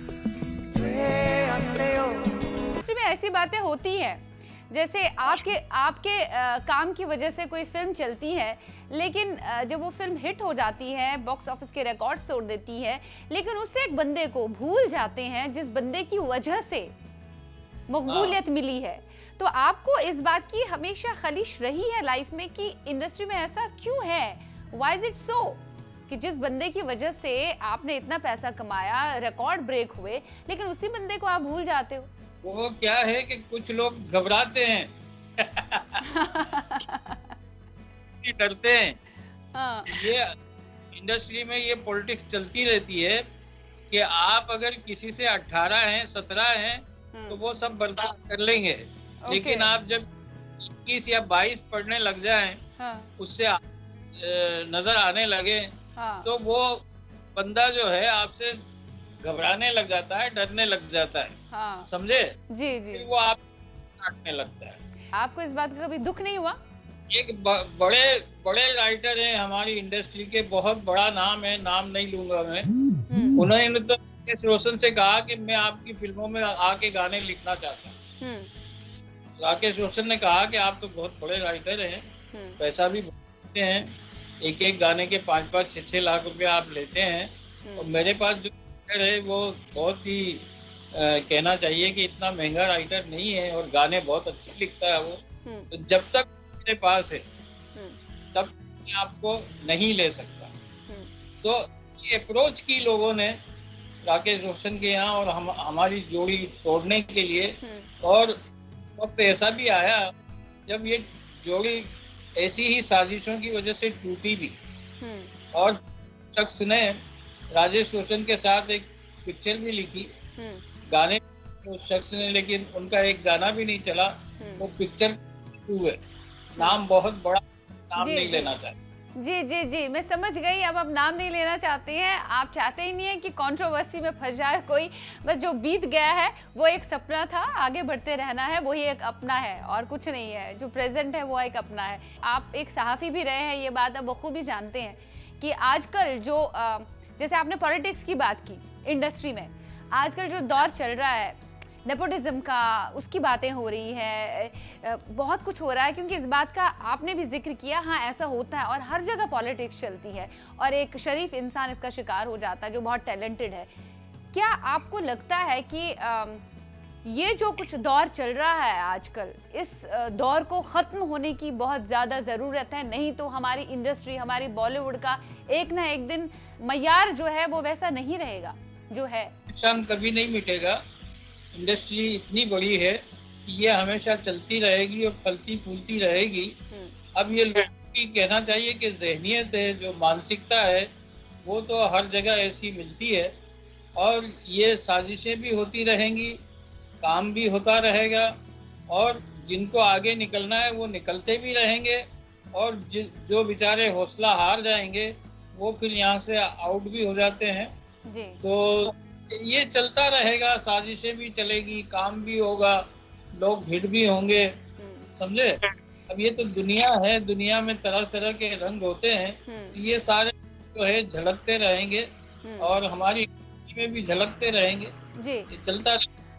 में ऐसी बातें होती हैं, जैसे आपके काम की वजह से कोई फिल्म चलती है, लेकिन जब वो फिल्म हिट हो जाती है, बॉक्स ऑफिस के रिकॉर्ड तोड़ देती है, लेकिन उससे एक बंदे को भूल जाते हैं जिस बंदे की वजह से मकबूलियत मिली है। तो आपको इस बात की हमेशा खलिश रही है लाइफ में कि इंडस्ट्री में ऐसा क्यों है? व्हाई इज इट सो कि जिस बंदे की वजह से आपने इतना पैसा कमाया, रिकॉर्ड ब्रेक हुए, लेकिन उसी बंदे को आप भूल जाते हो? वो क्या है कि कुछ लोग घबराते हैं, डरते हैं। हाँ। ये इंडस्ट्री में ये पॉलिटिक्स चलती रहती है कि आप अगर किसी से 18 हैं, 17 हैं तो वो सब बर्दाश्त कर लेंगे, लेकिन आप जब 21 या 22 पढ़ने लग जाएं, उससे नजर आने लगे, तो वो बंदा जो है आपसे घबराने लग जाता है, डरने लग जाता है। हाँ। समझे? जी जी। वो आप काटने लगता है। आपको इस बात का कभी दुख नहीं हुआ? एक बड़े राइटर हैं हमारी इंडस्ट्री के, बहुत बड़ा नाम है, नाम नहीं लूंगा मैं, उन्होंने तो राकेश रोशन से कहा कि मैं आपकी फिल्मों में आके गाने लिखना चाहता हूँ। राकेश रोशन ने कहा कि आप तो बहुत बड़े राइटर हैं, पैसा भी देते हैं, एक गाने के 5-5, 6-6 लाख रुपए आप लेते हैं, और मेरे पास जो राइटर है वो बहुत ही कहना चाहिए कि इतना महंगा राइटर नहीं है और गाने बहुत अच्छे लिखता है वो, तो जब तक मेरे पास है तब मैं आपको नहीं ले सकता। तो ये अप्रोच की लोगों ने राकेश रोशन के यहाँ और हमारी जोड़ी तोड़ने के लिए, और वक्त ऐसा भी आया जब ये जोड़ी ऐसी ही साजिशों की वजह से टूटी भी, और शख्स ने राजेश रोशन के साथ एक पिक्चर भी लिखी, गाने उस शख्स ने, लेकिन उनका एक गाना भी नहीं चला, वो पिक्चर है, नाम बहुत बड़ा, नाम नहीं लेना चाहते। जी जी जी, मैं समझ गई। अब आप नाम नहीं लेना चाहते हैं, आप चाहते ही नहीं है कि कंट्रोवर्सी में फंस जाए कोई, बस जो बीत गया है वो एक सपना था, आगे बढ़ते रहना है, वही एक अपना है और कुछ नहीं है, जो प्रेजेंट है वो एक अपना है। आप एक सहाफ़ी भी रहे हैं, ये बात आप बखूबी जानते हैं कि आजकल जो जैसे आपने पॉलिटिक्स की बात की, इंडस्ट्री में आजकल जो दौर चल रहा है नेपोटिज्म का, उसकी बातें हो रही है, बहुत कुछ हो रहा है, क्योंकि इस बात का आपने भी जिक्र किया, हाँ ऐसा होता है और हर जगह पॉलिटिक्स चलती है और एक शरीफ इंसान इसका शिकार हो जाता है जो बहुत टैलेंटेड है। क्या आपको लगता है कि ये जो कुछ दौर चल रहा है आजकल, इस दौर को ख़त्म होने की बहुत ज़्यादा ज़रूरत है? नहीं तो हमारी इंडस्ट्री, हमारी बॉलीवुड का एक ना एक दिन मयार जो है वो वैसा नहीं रहेगा जो है। शान कभी नहीं मिटेगा। इंडस्ट्री इतनी बड़ी है कि ये हमेशा चलती रहेगी और फलती फूलती रहेगी। अब ये लोगों की कहना चाहिए कि ज़हनियत है, जो मानसिकता है, वो तो हर जगह ऐसी मिलती है, और ये साजिशें भी होती रहेंगी, काम भी होता रहेगा, और जिनको आगे निकलना है वो निकलते भी रहेंगे, और जो बेचारे हौसला हार जाएंगे वो फिर यहाँ से आउट भी हो जाते हैं जी। तो ये चलता रहेगा, साजिशें भी चलेगी, काम भी होगा, लोग हिट भी होंगे, समझे? अब ये तो दुनिया है, दुनिया में तरह तरह के रंग होते हैं, ये सारे जो है झलकते रहेंगे और हमारी में भी झलकते रहेंगे जी। ये चलता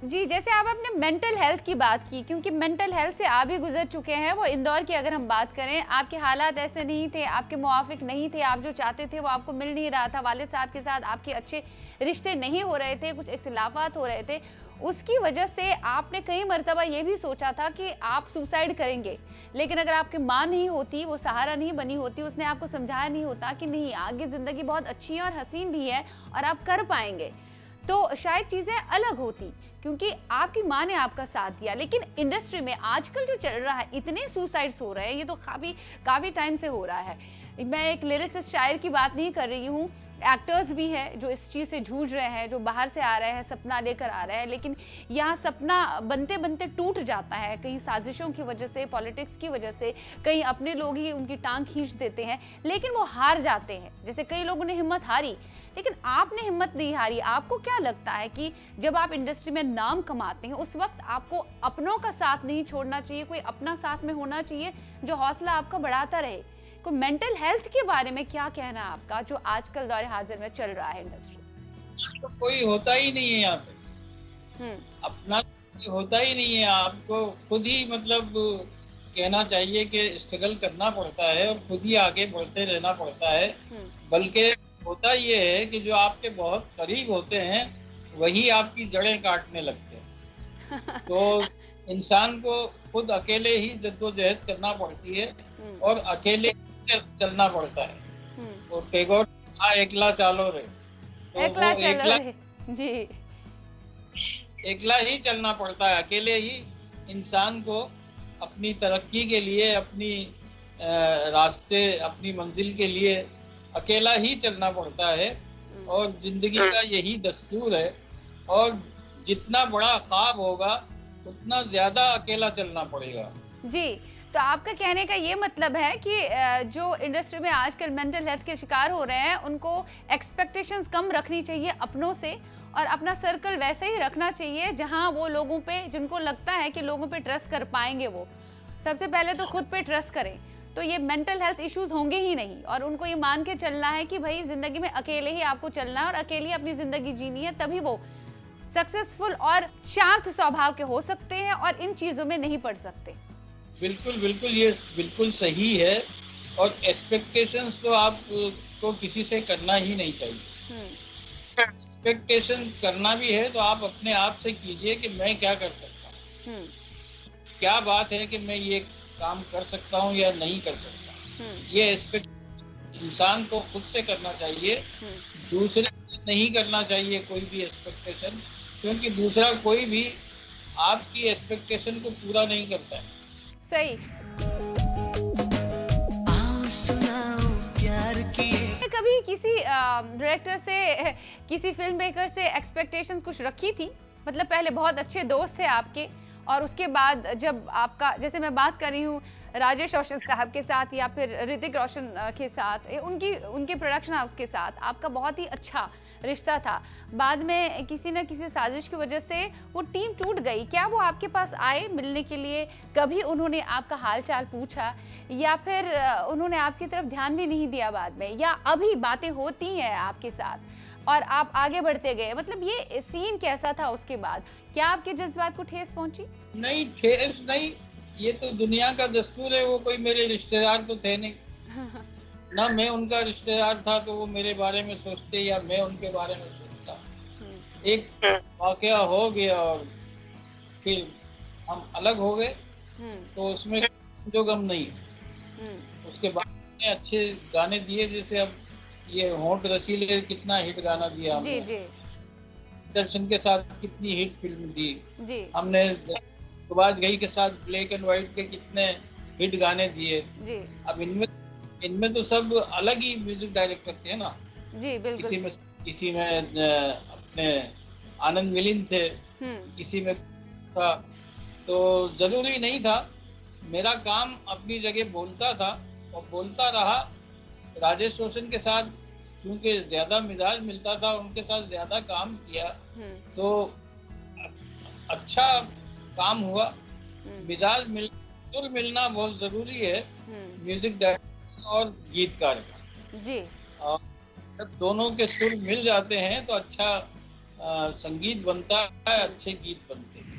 जी, जैसे आप अपने मेंटल हेल्थ की बात की, क्योंकि मेंटल हेल्थ से आप भी गुजर चुके हैं। वो इंदौर की अगर हम बात करें, आपके हालात ऐसे नहीं थे, आपके मुआफिक नहीं थे, आप जो चाहते थे वो आपको मिल नहीं रहा था, वालिद साहब के साथ आपके अच्छे रिश्ते नहीं हो रहे थे, कुछ इख्तिलाफात हो रहे थे। उसकी वजह से आपने कई मरतबा ये भी सोचा था कि आप सुसाइड करेंगे, लेकिन अगर आपकी माँ नहीं होती, वो सहारा नहीं बनी होती, उसने आपको समझाया नहीं होता कि नहीं, आगे ज़िंदगी बहुत अच्छी है और हसीन भी है और आप कर पाएंगे, तो शायद चीज़ें अलग होती, क्योंकि आपकी माँ ने आपका साथ दिया। लेकिन इंडस्ट्री में आजकल जो चल रहा है, इतने सुसाइड्स हो रहे हैं, ये तो काफ़ी टाइम से हो रहा है। मैं एक लिरिसिस्ट शायर की बात नहीं कर रही हूँ, एक्टर्स भी हैं जो इस चीज़ से जूझ रहे हैं, जो बाहर से आ रहे हैं, सपना लेकर आ रहे हैं, लेकिन यहाँ सपना बनते बनते टूट जाता है, कहीं साजिशों की वजह से, पॉलिटिक्स की वजह से, कहीं अपने लोग ही उनकी टांग खींच देते हैं, लेकिन वो हार जाते हैं। जैसे कई लोगों ने हिम्मत हारी, लेकिन आपने हिम्मत नहीं हारी। आपको क्या लगता है कि जब आप इंडस्ट्री में नाम कमाते हैं, उस वक्त आपको अपनों का साथ नहीं छोड़ना चाहिए, कोई अपना साथ में होना चाहिए जो हौसला आपका बढ़ाता रहे? को मेंटल हेल्थ के बारे में क्या कहना है आपका, जो आजकल दौर हाजिर में चल रहा है इंडस्ट्री? तो कोई होता ही नहीं है यहाँ पे, अपना होता ही नहीं है। आपको खुद ही मतलब कहना चाहिए कि स्ट्रगल करना पड़ता है और खुद ही आगे बढ़ते रहना पड़ता है। बल्कि होता ये है कि जो आपके बहुत करीब होते हैं वही आपकी जड़ें काटने लगते हैं। तो इंसान को खुद अकेले ही जद्दोजहद करना पड़ती है और अकेले चलना पड़ता है। तो टैगोर एकला चालो रे, तो एकला वो एकला जी, एकला ही चलना पड़ता है। अकेले ही इंसान को अपनी तरक्की के लिए, अपनी रास्ते, अपनी मंजिल के लिए अकेला ही चलना पड़ता है। और जिंदगी का यही दस्तूर है। और जितना बड़ा ख्वाब होगा उतना ज्यादा अकेला चलना पड़ेगा। जी, तो आपका कहने का ये मतलब है कि जो इंडस्ट्री में आजकल मेंटल हेल्थ के शिकार हो रहे हैं, उनको एक्सपेक्टेशंस कम रखनी चाहिए अपनों से, और अपना सर्कल वैसे ही रखना चाहिए जहां वो लोगों पे, जिनको लगता है कि लोगों पे ट्रस्ट कर पाएंगे, वो सबसे पहले तो खुद पे ट्रस्ट करें, तो ये मेंटल हेल्थ इश्यूज होंगे ही नहीं। और उनको ये मान के चलना है कि भाई जिंदगी में अकेले ही आपको चलना है और अकेले ही अपनी जिंदगी जीनी है, तभी वो सक्सेसफुल और शांत स्वभाव के हो सकते हैं और इन चीजों में नहीं पड़ सकते। बिल्कुल बिल्कुल, ये बिल्कुल सही है। और एक्सपेक्टेशंस तो आपको किसी से करना ही नहीं चाहिए। एक्सपेक्टेशन करना भी है तो आप अपने आप से कीजिए कि मैं क्या कर सकता हूँ, क्या बात है कि मैं ये काम कर सकता हूँ या नहीं कर सकता। ये एक्सपेक्ट इंसान को खुद से करना चाहिए, दूसरे से नहीं करना चाहिए कोई भी एक्सपेक्टेशन, क्योंकि दूसरा कोई भी आपकी एक्सपेक्टेशन को पूरा नहीं करता है। सही। कभी किसी डायरेक्टर से, किसी फिल्म मेकर से एक्सपेक्टेशंस कुछ रखी थी? मतलब पहले बहुत अच्छे दोस्त थे आपके, और उसके बाद जब आपका, जैसे मैं बात कर रही हूँ राजेश रोशन साहब के साथ या फिर ऋतिक रोशन के साथ, उनके प्रोडक्शन हाउस के साथ आपका बहुत ही अच्छा रिश्ता था, बाद में किसी न किसी साजिश की वजह से वो टीम टूट गई, क्या वो आपके पास आए मिलने के लिए? कभी उन्होंने आपका हाल चाल पूछा, या फिर उन्होंने आपकी तरफ ध्यान भी नहीं दिया बाद में, या अभी बातें होती हैं आपके साथ और आप आगे बढ़ते गए? मतलब ये सीन कैसा था उसके बाद? क्या आपके जज्बात को ठेस पहुंची? नहीं, ठेस नहीं, ये तो दुनिया का दस्तूर है। वो कोई मेरे रिश्तेदार तो थे नहीं, ना मैं उनका रिश्तेदार था तो वो मेरे बारे में सोचते या मैं उनके बारे में सोचता। एक वाकया हो गया और फिर हम अलग हो गए, तो उसमें जो गम नहीं है। उसके बाद अच्छे गाने दिए, जैसे अब ये होंठ रसीले कितना हिट गाना दिया हमने, दर्शन के साथ कितनी हिट फिल्म दी हमने, सुभाष घई के साथ ब्लैक एंड व्हाइट के कितने हिट गाने दिए। अब इनमें तो सब अलग ही म्यूजिक डायरेक्टर थे ना। जी बिल्कुल। किसी में अपने आनंद मिलिंद थे, किसी में था, तो जरूरी नहीं था। मेरा काम अपनी जगह बोलता था और बोलता रहा। राजेश रोशन के साथ चूंकि ज्यादा मिजाज मिलता था, उनके साथ ज्यादा काम किया तो अच्छा काम हुआ। मिजाज सुर मिलना बहुत जरूरी है म्यूजिक डायरेक्टर और गीतकार का। जी। और जब दोनों के सुर मिल जाते हैं तो अच्छा संगीत बनता है, अच्छे गीत बनते हैं।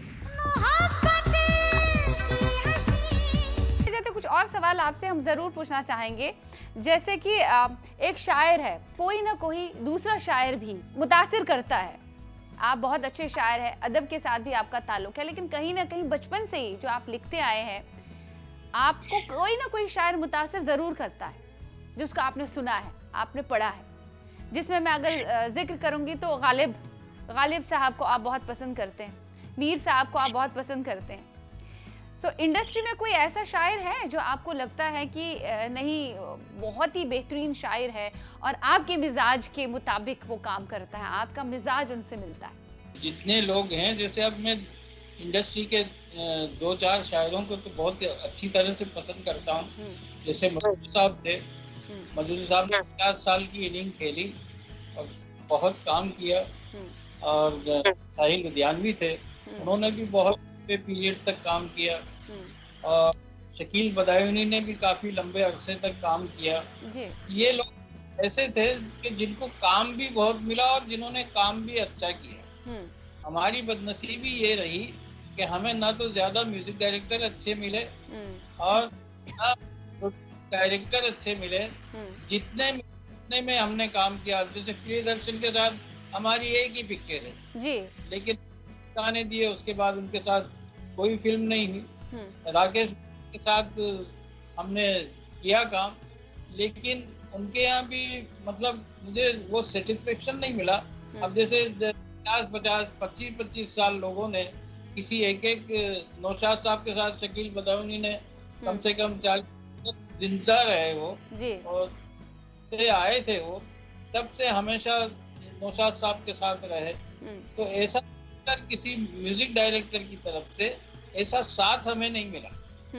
जैसे कुछ और सवाल आपसे हम जरूर पूछना चाहेंगे, जैसे कि एक शायर है, कोई ना कोई दूसरा शायर भी मुतासिर करता है। आप बहुत अच्छे शायर हैं, अदब के साथ भी आपका ताल्लुक है, लेकिन कहीं ना कहीं बचपन से ही जो आप लिखते आए हैं, आपको कोई ना कोई शायर मुतासिर जरूर करता है, जिसको आपने सुना है, आपने पढ़ा है। जिसमें मैं अगर जिक्र करूंगी तो गालिब साहब को आप बहुत पसंद करते हैं, मीर साहब को आप बहुत पसंद करते हैं। सो इंडस्ट्री में कोई ऐसा शायर है जो आपको लगता है कि नहीं, बहुत ही बेहतरीन शायर है और आपके मिजाज के मुताबिक वो काम करता है, आपका मिजाज उनसे मिलता है? जितने लोग हैं, जैसे अब मैं इंडस्ट्री के 2-4 शायरों को तो बहुत अच्छी तरह से पसंद करता हूँ। जैसे मधुर साहब थे, मधुर साहब ने 50 साल की इनिंग खेली और बहुत काम किया। और साहिल लुधियानवी थे, उन्होंने भी बहुत पीरियड तक काम किया। और शकील बदायूनी ने भी काफी लंबे अरसे तक काम किया। ये लोग ऐसे थे कि जिनको काम भी बहुत मिला और जिन्होंने काम भी अच्छा किया। हमारी बदनसीबी ये रही कि हमें ना तो ज्यादा म्यूजिक डायरेक्टर अच्छे मिले और ना डायरेक्टर अच्छे मिले। जितने में हमने काम किया, जैसे प्रियदर्शन के साथ हमारी एक ही पिक्चर है जी, लेकिन गाने दिए, उसके बाद उनके साथ कोई फिल्म नहीं हुई। राकेश के साथ हमने किया काम, लेकिन उनके यहाँ भी मतलब मुझे वो सेटिस्फेक्शन नहीं मिला। अब जैसे 50-25 साल लोगों ने किसी एक नौशाद साहब के साथ, शकील बदायूनी ने कम से कम 40 जिंदा रहे वो जी। और आए थे वो, तब से हमेशा नौशाद साहब के साथ रहे। तो ऐसा किसी म्यूजिक डायरेक्टर की तरफ से ऐसा साथ हमें नहीं मिला।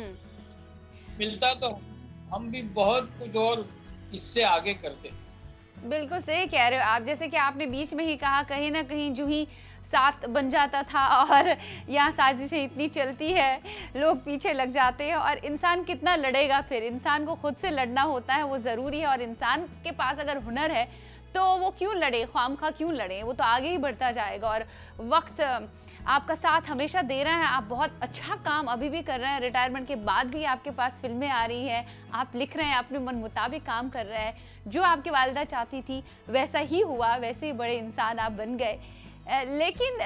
मिलता तो हम भी बहुत कुछ और इससे आगे करते। बिल्कुल सही कह रहे हो आप। जैसे कि आपने बीच में ही कहा, कहीं ना कहीं जो ही साथ बन जाता था और यहाँ साजिशें इतनी चलती है, लोग पीछे लग जाते हैं और इंसान कितना लड़ेगा, फिर इंसान को खुद से लड़ना होता है, वो ज़रूरी है। और इंसान के पास अगर हुनर है तो वो क्यों लड़े, ख्वामखा क्यों लड़े, वो तो आगे ही बढ़ता जाएगा। और वक्त आपका साथ हमेशा दे रहा है, आप बहुत अच्छा काम अभी भी कर रहे हैं, रिटायरमेंट के बाद भी आपके पास फिल्में आ रही हैं, आप लिख रहे हैं, अपने मन मुताबिक काम कर रहे हैं। जो आपकी वालिदा चाहती थी वैसा ही हुआ, वैसे ही बड़े इंसान आप बन गए। लेकिन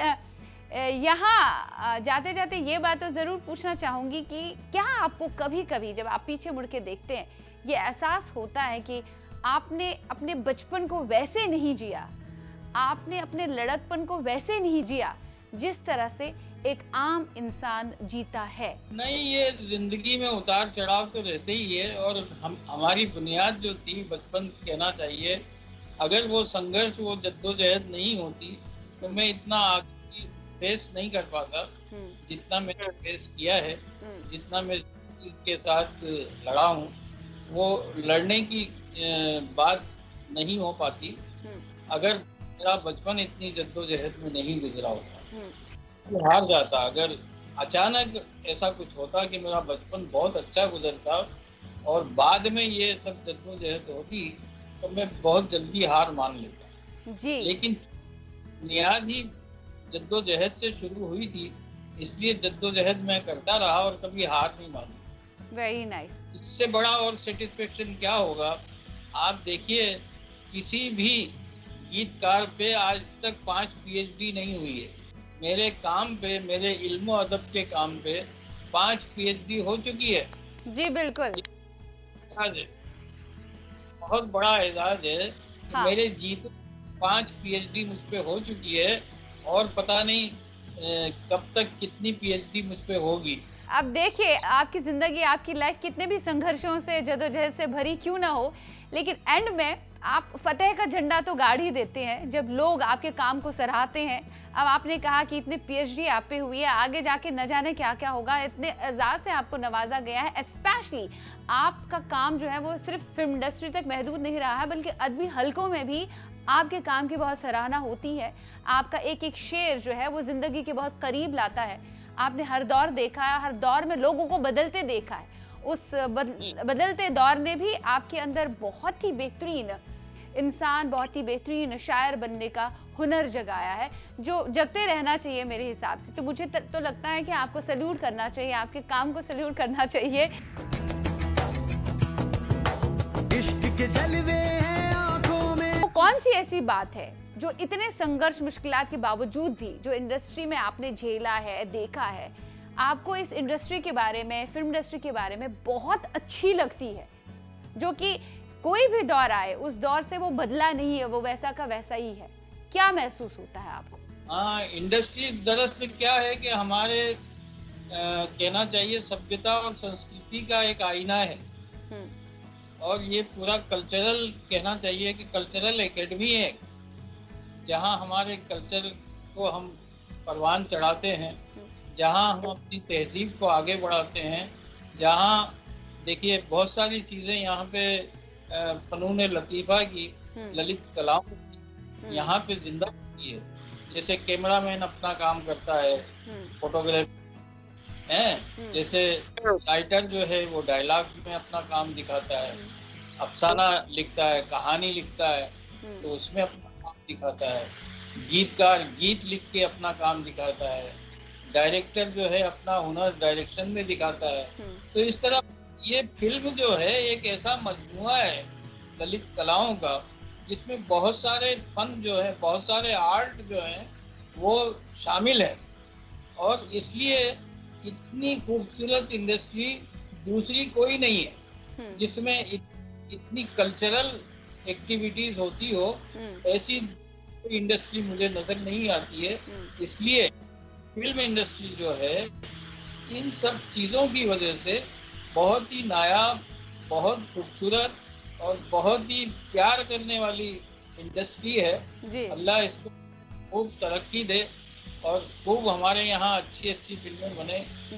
यहाँ जाते जाते ये बात तो ज़रूर पूछना चाहूँगी कि क्या आपको कभी कभी जब आप पीछे मुड़ के देखते हैं ये एहसास होता है कि आपने अपने बचपन को वैसे नहीं जिया, आपने अपने लड़कपन को वैसे नहीं जिया जिस तरह से एक आम इंसान जीता है? नहीं, ये जिंदगी में उतार चढ़ाव तो रहते ही है। और हमारी बुनियाद जो थी बचपन, कहना चाहिए, अगर वो संघर्ष, वो जद्दोजहद नहीं होती तो मैं इतना आगे फेस नहीं कर पाता जितना मैंने फेस किया है। जितना मैं के साथ लड़ा हूँ, वो लड़ने की बात नहीं हो पाती अगर मेरा बचपन इतनी जद्दोजहद में नहीं गुजरा होता। हार जाता अगर अचानक ऐसा कुछ होता कि मेरा बचपन बहुत अच्छा गुजरता और बाद में ये सब जद्दोजहद होती, तो मैं बहुत जल्दी हार मान लेता जी। लेकिन बुनियाद ही जद्दोजहद से शुरू हुई थी, इसलिए जद्दोजहद मैं करता रहा और कभी हार नहीं मानी। Very nice. इससे बड़ा और सेटिस्फेक्शन क्या होगा? आप देखिए, किसी भी गीतकार पे आज तक 5 PhD नहीं हुई है। मेरे काम पे, मेरे इल्म अदब के काम पे 5 PhD हो चुकी है जी। बिल्कुल, बहुत बड़ा एजाज है। हाँ। मेरे जीते 5 PhD मुझ पे हो चुकी है और पता नहीं कब तक कितनी PhD मुझ पे होगी। अब देखिए, आपकी जिंदगी, आपकी लाइफ कितने भी संघर्षों से, जदोजहद से भरी क्यों ना हो, लेकिन एंड में आप फतेह का झंडा तो गाड़ ही देते हैं जब लोग आपके काम को सराहते हैं। अब आपने कहा कि इतने PhD आप पे हुई है, आगे जाके न जाने क्या क्या होगा। इतने एजाज से आपको नवाजा गया है। स्पेशली आपका काम जो है वो सिर्फ फिल्म इंडस्ट्री तक महदूद नहीं रहा है, बल्कि अदबी हलकों में भी आपके काम की बहुत सराहना होती है। आपका एक एक शेर जो है वो जिंदगी के बहुत करीब लाता है। आपने हर दौर देखा है, हर दौर में लोगों को बदलते देखा है। उस बदलते दौर ने भी आपके अंदर बहुत ही बेहतरीन इंसान, बहुत ही बेहतरीन शायर बनने का हुनर जगाया है जो जगते रहना चाहिए मेरे हिसाब से। तो मुझे तो लगता है कि आपको सैल्यूट करना चाहिए, आपके काम को सैल्यूट करना चाहिए। इश्क के जलवे हैं आंखों में। तो कौन सी ऐसी बात है जो इतने संघर्ष मुश्किलात के बावजूद भी जो इंडस्ट्री में आपने झेला है, देखा है, आपको इस इंडस्ट्री के बारे में, फिल्म इंडस्ट्री के बारे में बहुत अच्छी लगती है, जो कि कोई भी दौर आए उस दौर से वो बदला नहीं है, वो वैसा का वैसा ही है? क्या महसूस होता है आपको? हाँ, इंडस्ट्री दरअसल क्या है कि हमारे कहना चाहिए सभ्यता और संस्कृति का एक आईना है। और ये पूरा कल्चरल, कहना चाहिए कि कल्चरल एकेडमी है, जहाँ हमारे कल्चर को हम परवान चढ़ाते हैं, जहाँ हम अपनी तहजीब को आगे बढ़ाते हैं, जहाँ देखिए बहुत सारी चीजें यहाँ पे फनून लतीफ़ा की, ललित कलाओं की यहाँ पे जिंदा होती है। जैसे कैमरामैन अपना काम करता है, फोटोग्राफी है, जैसे राइटर जो है वो डायलॉग में अपना काम दिखाता है, अफसाना लिखता है, कहानी लिखता है तो उसमें अपना काम दिखाता है, गीतकार गीत लिख के अपना काम दिखाता है, डायरेक्टर जो है अपना हुनर डायरेक्शन में दिखाता है। तो इस तरह ये फिल्म जो है एक ऐसा मजमुआ है ललित कलाओं का, जिसमें बहुत सारे फन जो है, बहुत सारे आर्ट जो है वो शामिल है। और इसलिए इतनी खूबसूरत इंडस्ट्री दूसरी कोई नहीं है जिसमें इतनी कल्चरल एक्टिविटीज होती हो, ऐसी इंडस्ट्री मुझे नजर नहीं आती है। इसलिए फिल्म इंडस्ट्री जो है इन सब चीजों की वजह से बहुत ही नायाब, बहुत खूबसूरत और बहुत ही प्यार करने वाली इंडस्ट्री है। अल्लाह इसको खूब तरक्की दे और खूब हमारे यहाँ अच्छी अच्छी फिल्में बने।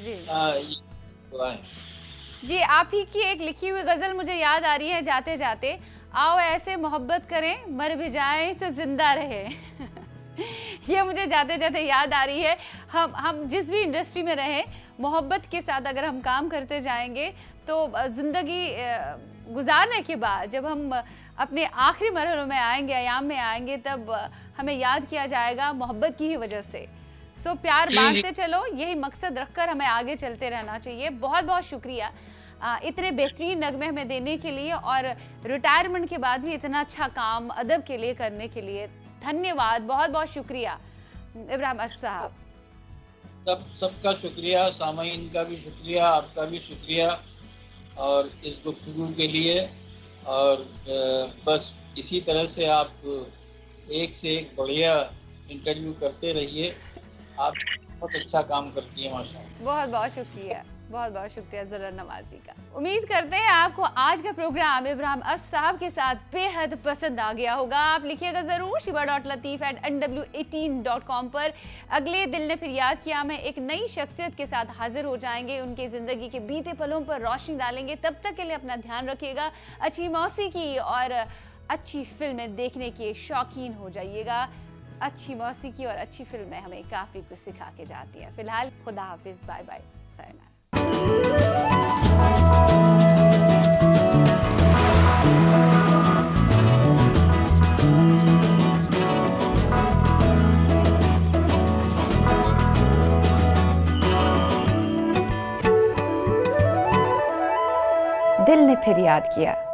जी, आप ही की एक लिखी हुई गजल मुझे याद आ रही है, जाते जाते आओ ऐसे मोहब्बत करें, मर भी जाए तो जिंदा रहे। ये मुझे जाते जाते याद आ रही है। हम जिस भी इंडस्ट्री में रहें, मोहब्बत के साथ अगर हम काम करते जाएंगे तो ज़िंदगी गुजारने के बाद जब हम अपने आखिरी मरहलों में आएंगे, अयाम में आएंगे, तब हमें याद किया जाएगा मोहब्बत की ही वजह से। सो प्यार बांटते चलो, यही मकसद रखकर हमें आगे चलते रहना चाहिए। बहुत बहुत शुक्रिया इतने बेहतरीन नगमे हमें देने के लिए, और रिटायरमेंट के बाद भी इतना अच्छा काम अदब के लिए करने के लिए धन्यवाद। बहुत बहुत शुक्रिया इब्राहिम अर्श साहब। सबका शुक्रिया, सामाईन का भी शुक्रिया, आपका भी शुक्रिया और इस गुफ्तगू के लिए। और बस इसी तरह से आप एक से एक बढ़िया इंटरव्यू करते रहिए। आप बहुत अच्छा काम करती है माशाअल्लाह। बहुत बहुत शुक्रिया, बहुत बहुत शुक्रिया ज़रा नवाजी का। उम्मीद करते हैं आपको आज का प्रोग्राम इब्राहिम अर्श साहब के साथ बेहद पसंद आ गया होगा। आप लिखिएगा ज़रूर shiba.lateef@nw18.com पर। अगले दिल ने फिर याद किया में एक नई शख्सियत के साथ हाजिर हो जाएंगे, उनकी ज़िंदगी के बीते पलों पर रोशनी डालेंगे। तब तक के लिए अपना ध्यान रखिएगा, अच्छी मौसीकी और अच्छी फिल्में देखने के शौकीन हो जाइएगा। अच्छी मौसीकी और अच्छी फिल्में हमें काफ़ी कुछ सिखा के जाती है। फिलहाल खुदा हाफिज़, बाय बाय, सायना। दिल ने फिर याद किया।